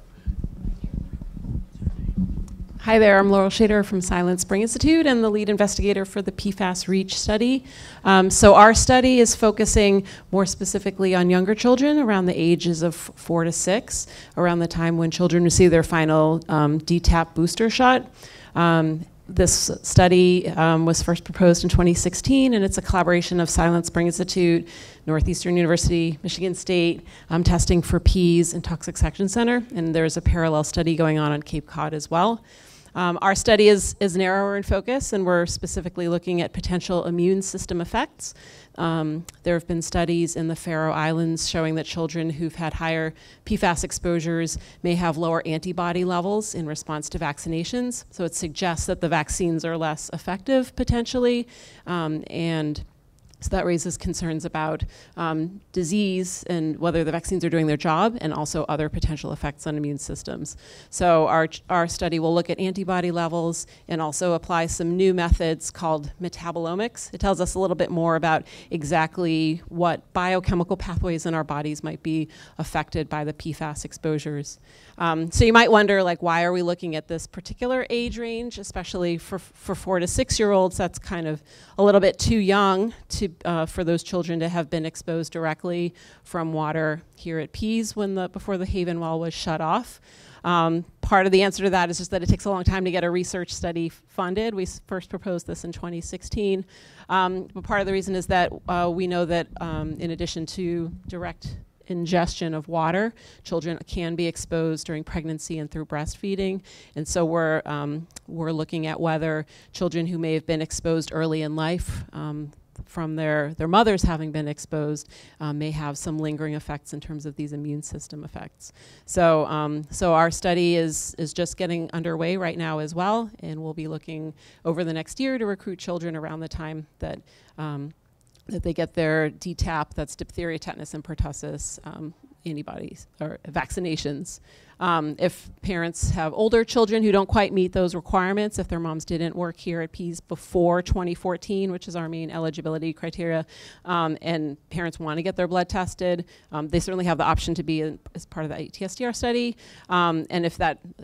Hi there, I'm Laurel Shader from Silent Spring Institute and the lead investigator for the P FAS REACH study. Um, so our study is focusing more specifically on younger children around the ages of four to six, around the time when children receive their final um, D TAP booster shot. Um, This study um, was first proposed in twenty sixteen, and it's a collaboration of Silent Spring Institute, Northeastern University, Michigan State, um, testing for P E S and Toxic Section Center, and there's a parallel study going on on Cape Cod as well. Um, our study is, is narrower in focus, and we're specifically looking at potential immune system effects. Um, there have been studies in the Faroe Islands showing that children who've had higher P FAS exposures may have lower antibody levels in response to vaccinations. So it suggests that the vaccines are less effective potentially, um, and so that raises concerns about um, disease and whether the vaccines are doing their job, and also other potential effects on immune systems. So our, our study will look at antibody levels and also apply some new methods called metabolomics. It tells us a little bit more about exactly what biochemical pathways in our bodies might be affected by the P FAS exposures. Um, so you might wonder, like, why are we looking at this particular age range, especially for, for four to six year olds? That's kind of a little bit too young to, uh, for those children to have been exposed directly from water here at P E S when the, before the Haven well was shut off. Um, part of the answer to that is just that it takes a long time to get a research study funded. We s first proposed this in twenty sixteen. Um, but part of the reason is that uh, we know that um, in addition to direct ingestion of water, children can be exposed during pregnancy and through breastfeeding. And so we're, um, we're looking at whether children who may have been exposed early in life um, from their, their mothers having been exposed um, may have some lingering effects in terms of these immune system effects. So, um, so our study is, is just getting underway right now as well, and we'll be looking over the next year to recruit children around the time that um, that they get their D TAP, that's diphtheria, tetanus, and pertussis um, antibodies or vaccinations. Um, if parents have older children who don't quite meet those requirements, if their moms didn't work here at P E S before twenty fourteen, which is our main eligibility criteria, um, and parents want to get their blood tested, um, they certainly have the option to be in, as part of the A T S D R study. Um, and if that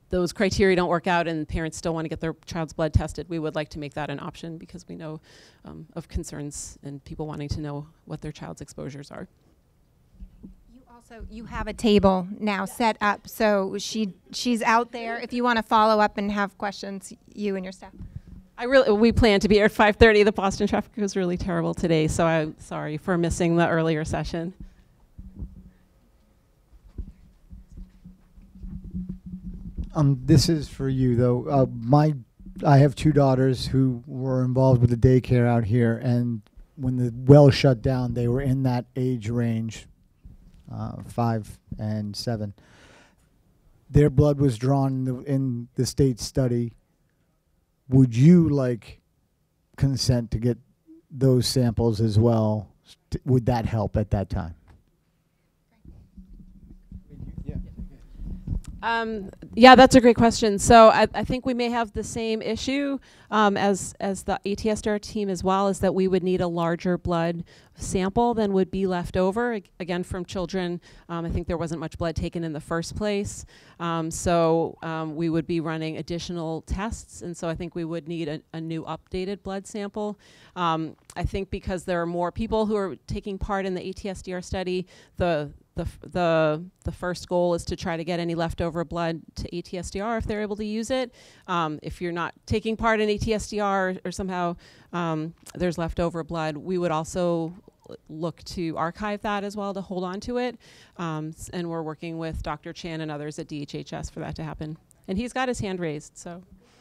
those criteria don't work out and parents still want to get their child's blood tested, we would like to make that an option because we know um, of concerns and people wanting to know what their child's exposures are. So you have a table now set up, so she she's out there. If you want to follow up and have questions, you and your staff. I really we plan to be here at five thirty. The Boston traffic was really terrible today, so I'm sorry for missing the earlier session. Um, this is for you though. Uh, my I have two daughters who were involved with the daycare out here, and when the well shut down, they were in that age range. Uh, five and seven. Their blood was drawn in the, in the state study. Would you like consent to get those samples as well? St- would that help at that time? Um, yeah, that's a great question. So I, I think we may have the same issue um, as as the A T S D R team as well, is that we would need a larger blood sample than would be left over. Ag- again, from children, um, I think there wasn't much blood taken in the first place. Um, so um, we would be running additional tests, and so I think we would need a, a new updated blood sample. Um, I think because there are more people who are taking part in the A T S D R study, the The, f- the the first goal is to try to get any leftover blood to A T S D R if they're able to use it. Um, if you're not taking part in A T S D R or, or somehow um, there's leftover blood, we would also look to archive that as well to hold on to it. Um, s- and we're working with Doctor Chan and others at D H H S for that to happen. And he's got his hand raised, so.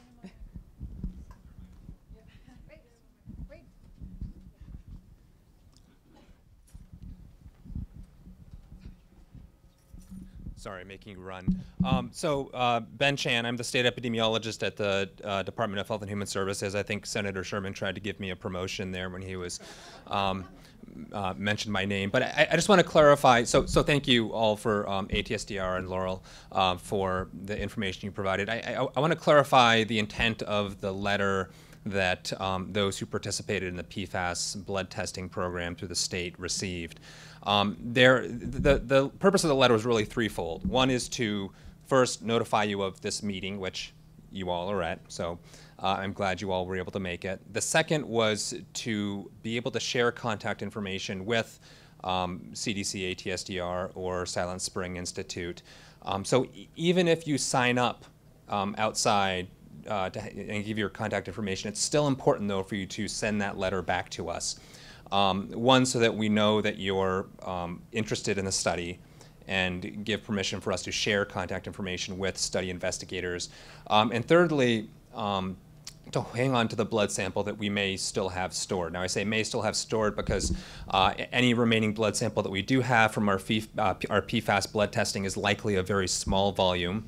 Sorry, making you run. Um, so uh, Ben Chan, I'm the state epidemiologist at the uh, Department of Health and Human Services. I think Senator Sherman tried to give me a promotion there when he was um, uh, mentioned my name. But I, I just want to clarify. So, so thank you all for um, A T S D R and Laurel uh, for the information you provided. I, I, I want to clarify the intent of the letter that um, those who participated in the P FAS blood testing program through the state received. Um, there, the, the purpose of the letter was really threefold. One is to first notify you of this meeting, which you all are at, so uh, I'm glad you all were able to make it. The second was to be able to share contact information with um, C D C, A T S D R, or Silent Spring Institute. Um, so e- even if you sign up um, outside uh, to, and give your contact information, it's still important, though, for you to send that letter back to us. Um, one, so that we know that you're um, interested in the study, and give permission for us to share contact information with study investigators. Um, and thirdly, um, to hang on to the blood sample that we may still have stored. Now I say may still have stored because uh, any remaining blood sample that we do have from our, F- uh, our P FAS blood testing is likely a very small volume.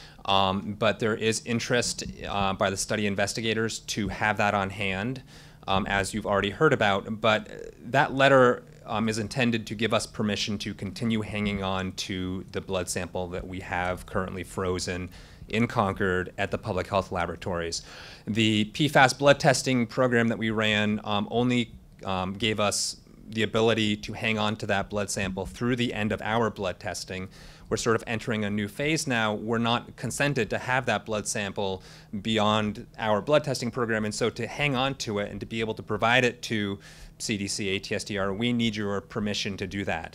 Um, but there is interest uh, by the study investigators to have that on hand. Um, as you've already heard about, but that letter um, is intended to give us permission to continue hanging on to the blood sample that we have currently frozen in Concord at the Public Health Laboratories. The P FAS blood testing program that we ran um, only um, gave us the ability to hang on to that blood sample through the end of our blood testing. We're sort of entering a new phase now. We're not consented to have that blood sample beyond our blood testing program, and so to hang on to it and to be able to provide it to C D C, A T S D R, we need your permission to do that.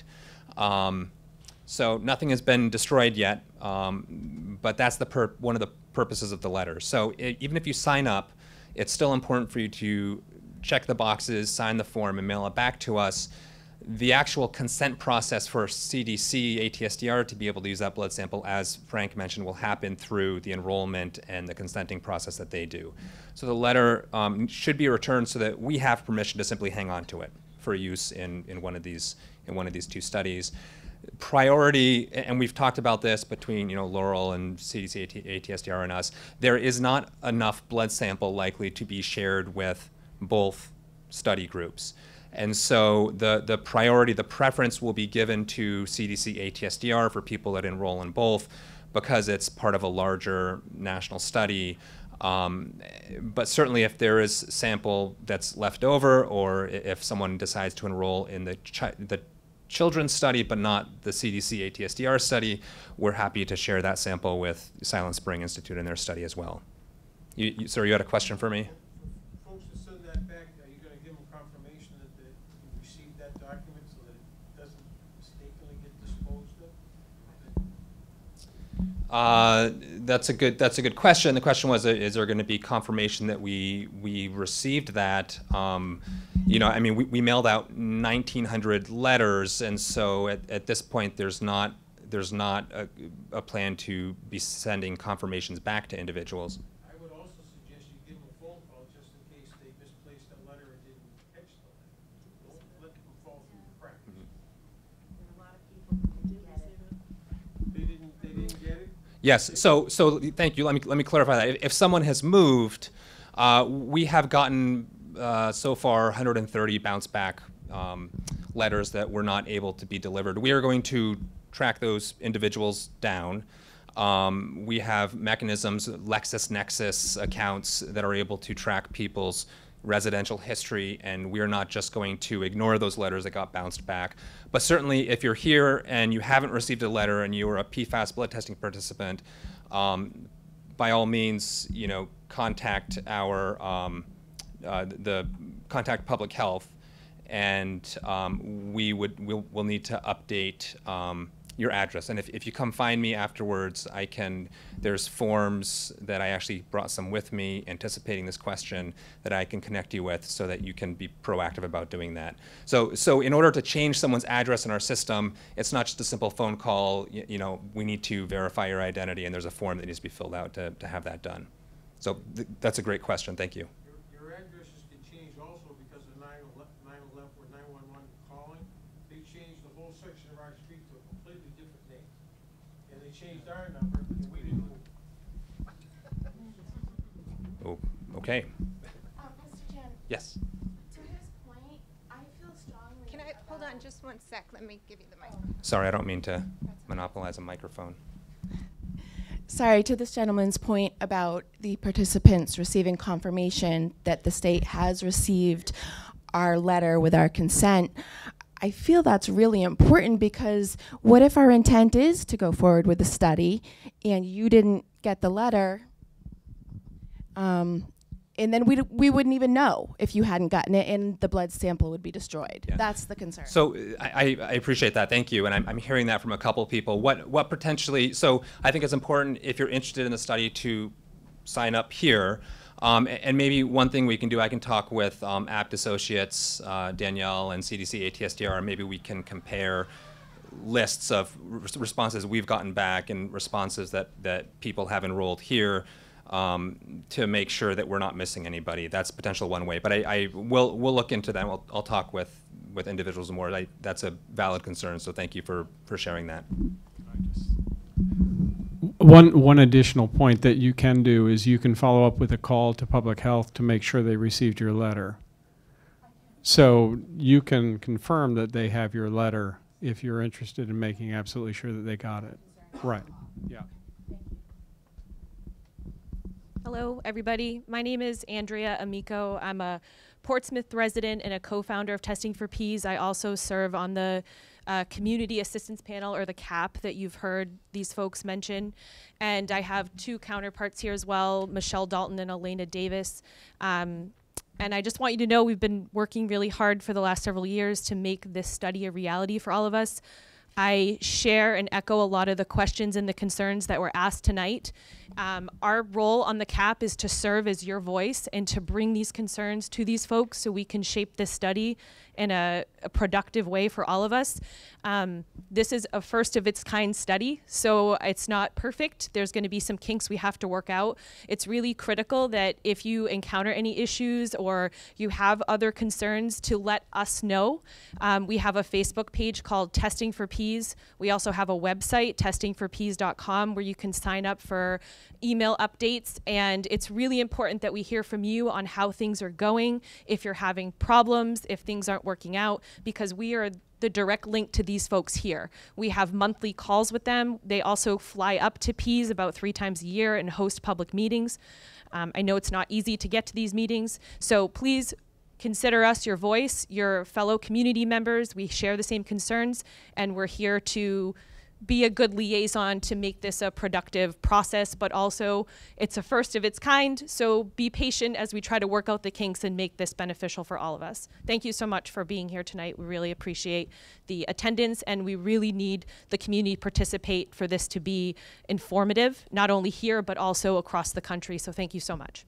Um, so nothing has been destroyed yet, um, but that's the pur- one of the purposes of the letter. So it, even if you sign up, it's still important for you to check the boxes, sign the form, and mail it back to us. The actual consent process for C D C, A T S D R to be able to use that blood sample, as Frank mentioned, will happen through the enrollment and the consenting process that they do. So the letter um, should be returned so that we have permission to simply hang on to it for use in, in one of these in one of these two studies. Priority, and we've talked about this between you know Laurel and C D C, A T S D R, and us. There is not enough blood sample likely to be shared with both study groups. And so the, the priority, the preference will be given to C D C, A T S D R for people that enroll in both because it's part of a larger national study. Um, but certainly if there is sample that's left over, or if someone decides to enroll in the, chi- the children's study, but not the C D C A T S D R study, we're happy to share that sample with Silent Spring Institute in their study as well. You, you, sir, you had a question for me? Folks that send that back, are you going to give them confirmation that they you received that document so that it doesn't mistakenly get disposed of? Uh, that's a good. That's a good question. The question was, uh, is there going to be confirmation that we we received that? Um, you know, I mean, we, we mailed out nineteen hundred letters, and so at, at this point, there's not there's not a, a plan to be sending confirmations back to individuals. I would also suggest you give them a phone call just in case they misplaced a letter and didn't catch the letter. Don't let them fall through the cracks. They didn't. They didn't get it. Yes. So so thank you. Let me let me clarify that. If, if someone has moved, uh, we have gotten uh, so far one hundred thirty bounce back um, letters that were not able to be delivered. We are going to track those individuals down. Um, we have mechanisms, LexisNexis accounts that are able to track people's residential history, and we're not just going to ignore those letters that got bounced back. But certainly if you're here and you haven't received a letter and you are a P FAS blood testing participant, um, by all means, you know, contact our, um, uh, the contact public health, and um, we would, we'll, we'll need to update um, your address. And if, if you come find me afterwards, I can, there's forms that I actually brought some with me anticipating this question that I can connect you with so that you can be proactive about doing that. So, so in order to change someone's address in our system, it's not just a simple phone call. You, you know, we need to verify your identity, and there's a form that needs to be filled out to, to have that done. So th that's a great question. Thank you. Your, your addresses can change also because of nine eleven or nine one one calling. They changed the whole section of our street to a completely different name. And they changed our number, and we didn't move. Oh, okay. Uh, Mister Chen. Yes. To his point, I feel strongly. Can I hold on just one sec? Let me give you the microphone. Sorry, I don't mean to monopolize a microphone. Sorry, to this gentleman's point about the participants receiving confirmation that the state has received our letter with our consent, I feel that's really important, because what if our intent is to go forward with the study and you didn't get the letter, um, and then we we wouldn't even know if you hadn't gotten it, and the blood sample would be destroyed. Yeah. That's the concern. So I, I appreciate that. Thank you. And I'm, I'm hearing that from a couple of people. What, what potentially, so I think it's important if you're interested in the study to sign up here. Um, and maybe one thing we can do, I can talk with um, Apt Associates, uh, Danielle, and C D C A T S D R, and maybe we can compare lists of responses we've gotten back and responses that, that people have enrolled here. Um, to make sure that we're not missing anybody. That's potential one way. But I, I will we'll look into that. We'll, I'll talk with, with individuals more. I, that's a valid concern, so thank you for, for sharing that. One, one additional point that you can do is you can follow up with a call to public health to make sure they received your letter. So you can confirm that they have your letter if you're interested in making absolutely sure that they got it. Right, yeah. Hello, everybody. My name is Andrea Amico. I'm a Portsmouth resident and a co-founder of Testing for Peas. I also serve on the uh, Community Assistance Panel, or the C A P, that you've heard these folks mention. And I have two counterparts here as well, Michelle Dalton and Elena Davis. Um, and I just want you to know we've been working really hard for the last several years to make this study a reality for all of us. I share and echo a lot of the questions and the concerns that were asked tonight. Um, our role on the C A P is to serve as your voice and to bring these concerns to these folks so we can shape this study in a, a productive way for all of us. Um, this is a first of its kind study, so it's not perfect. There's going to be some kinks we have to work out. It's really critical that if you encounter any issues or you have other concerns, to let us know. Um, we have a Facebook page called Testing for Peas. We also have a website, testing for peas dot com, where you can sign up for email updates. And it's really important that we hear from you on how things are going, if you're having problems, if things aren't working out, because we are the direct link to these folks here. We have monthly calls with them. They also fly up to Peas about three times a year and host public meetings. Um, I know it's not easy to get to these meetings, so please Consider us your voice, your fellow community members. We share the same concerns, and we're here to be a good liaison to make this a productive process, but also it's a first of its kind, so be patient as we try to work out the kinks and make this beneficial for all of us. Thank you so much for being here tonight. We really appreciate the attendance, and we really need the community to participate for this to be informative, not only here, but also across the country, so thank you so much.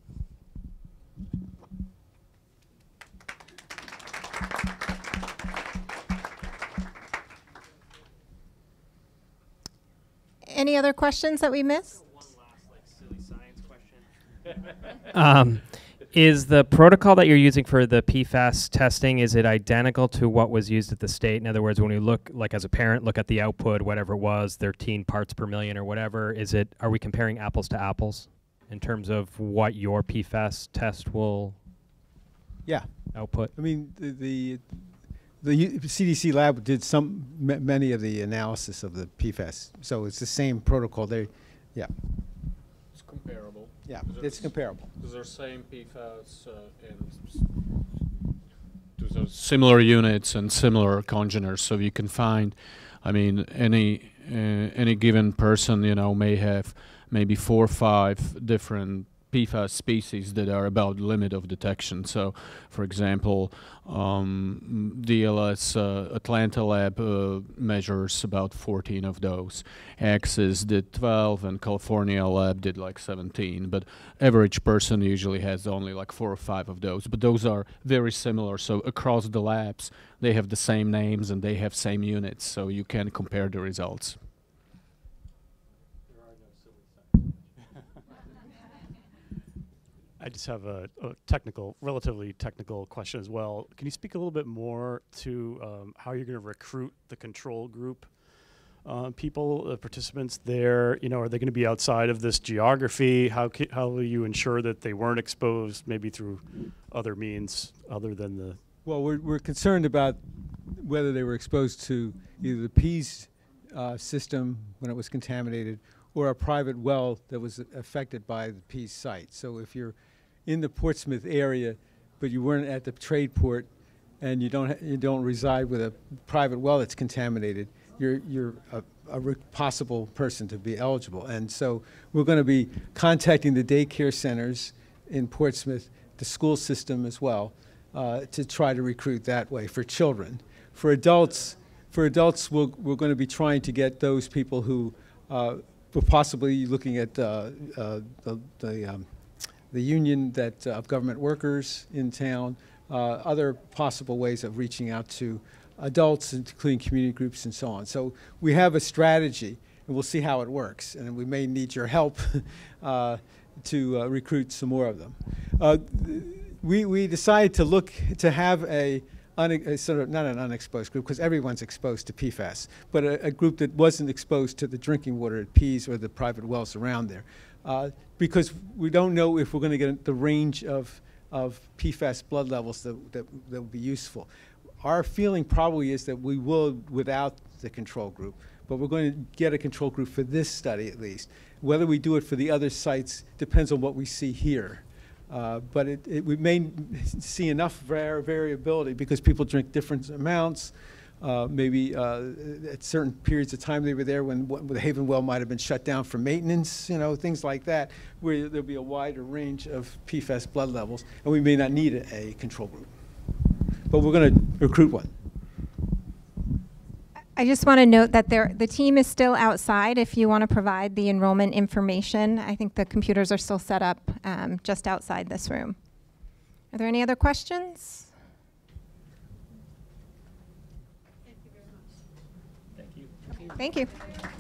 Any other questions that we missed? Um, is the protocol that you're using for the P FAS testing, is it identical to what was used at the state? In other words, when we look, like as a parent, look at the output, whatever it was, thirteen parts per million or whatever, is it, are we comparing apples to apples in terms of what your P FAS test will Yeah. output? I mean, the, the, the U- C D C lab did some, ma- many of the analysis of the P FAS, so it's the same protocol. They, yeah. It's comparable. Yeah, it's comparable. Because they're same P FAS uh, and to those similar units and similar congeners, so you can find, I mean, any uh, any given person, you know, may have maybe four or five different P FAS species that are about the limit of detection. So, for example, um, D L S uh, Atlanta lab uh, measures about fourteen of those. Axis did twelve, and California lab did like seventeen. But average person usually has only like four or five of those. But those are very similar. So across the labs, they have the same names and they have same units. So you can compare the results. I just have a, a technical, relatively technical question as well. Can you speak a little bit more to um, how you're going to recruit the control group uh, people, uh, participants there? You know, are they going to be outside of this geography? How ca- how will you ensure that they weren't exposed, maybe through other means other than the? Well, we're, we're concerned about whether they were exposed to either the Pease uh, system when it was contaminated or a private well that was affected by the Pease site. So if you're in the Portsmouth area, but you weren't at the trade port, and you don't ha- you don't reside with a private well that's contaminated, you're you're a, a re- possible person to be eligible. And so we're going to be contacting the daycare centers in Portsmouth, the school system as well, uh, to try to recruit that way for children. For adults, for adults, we'll, we're going to be trying to get those people who uh, we're possibly looking at uh, uh, the the, um, the union that uh, of government workers in town, uh, other possible ways of reaching out to adults, including community groups and so on. So we have a strategy, and we'll see how it works. And we may need your help uh, to uh, recruit some more of them. Uh, we we decided to look to have a Une- uh, sort of not an unexposed group, because everyone's exposed to P FAS, but a, a group that wasn't exposed to the drinking water at Pease or the private wells around there, uh, because we don't know if we're going to get the range of of P FAS blood levels that, that that would be useful. Our feeling probably is that we will without the control group, but we're going to get a control group for this study at least. Whether we do it for the other sites depends on what we see here. Uh, but it, it, we may see enough var variability because people drink different amounts. Uh, maybe uh, at certain periods of time they were there when, when the Haven well might have been shut down for maintenance, you know, things like that, where there'll be a wider range of P FAS blood levels, and we may not need a, a control group. But we're going to recruit one. I just want to note that there, the team is still outside if you want to provide the enrollment information. I think the computers are still set up um, just outside this room. Are there any other questions? Thank you. Thank you.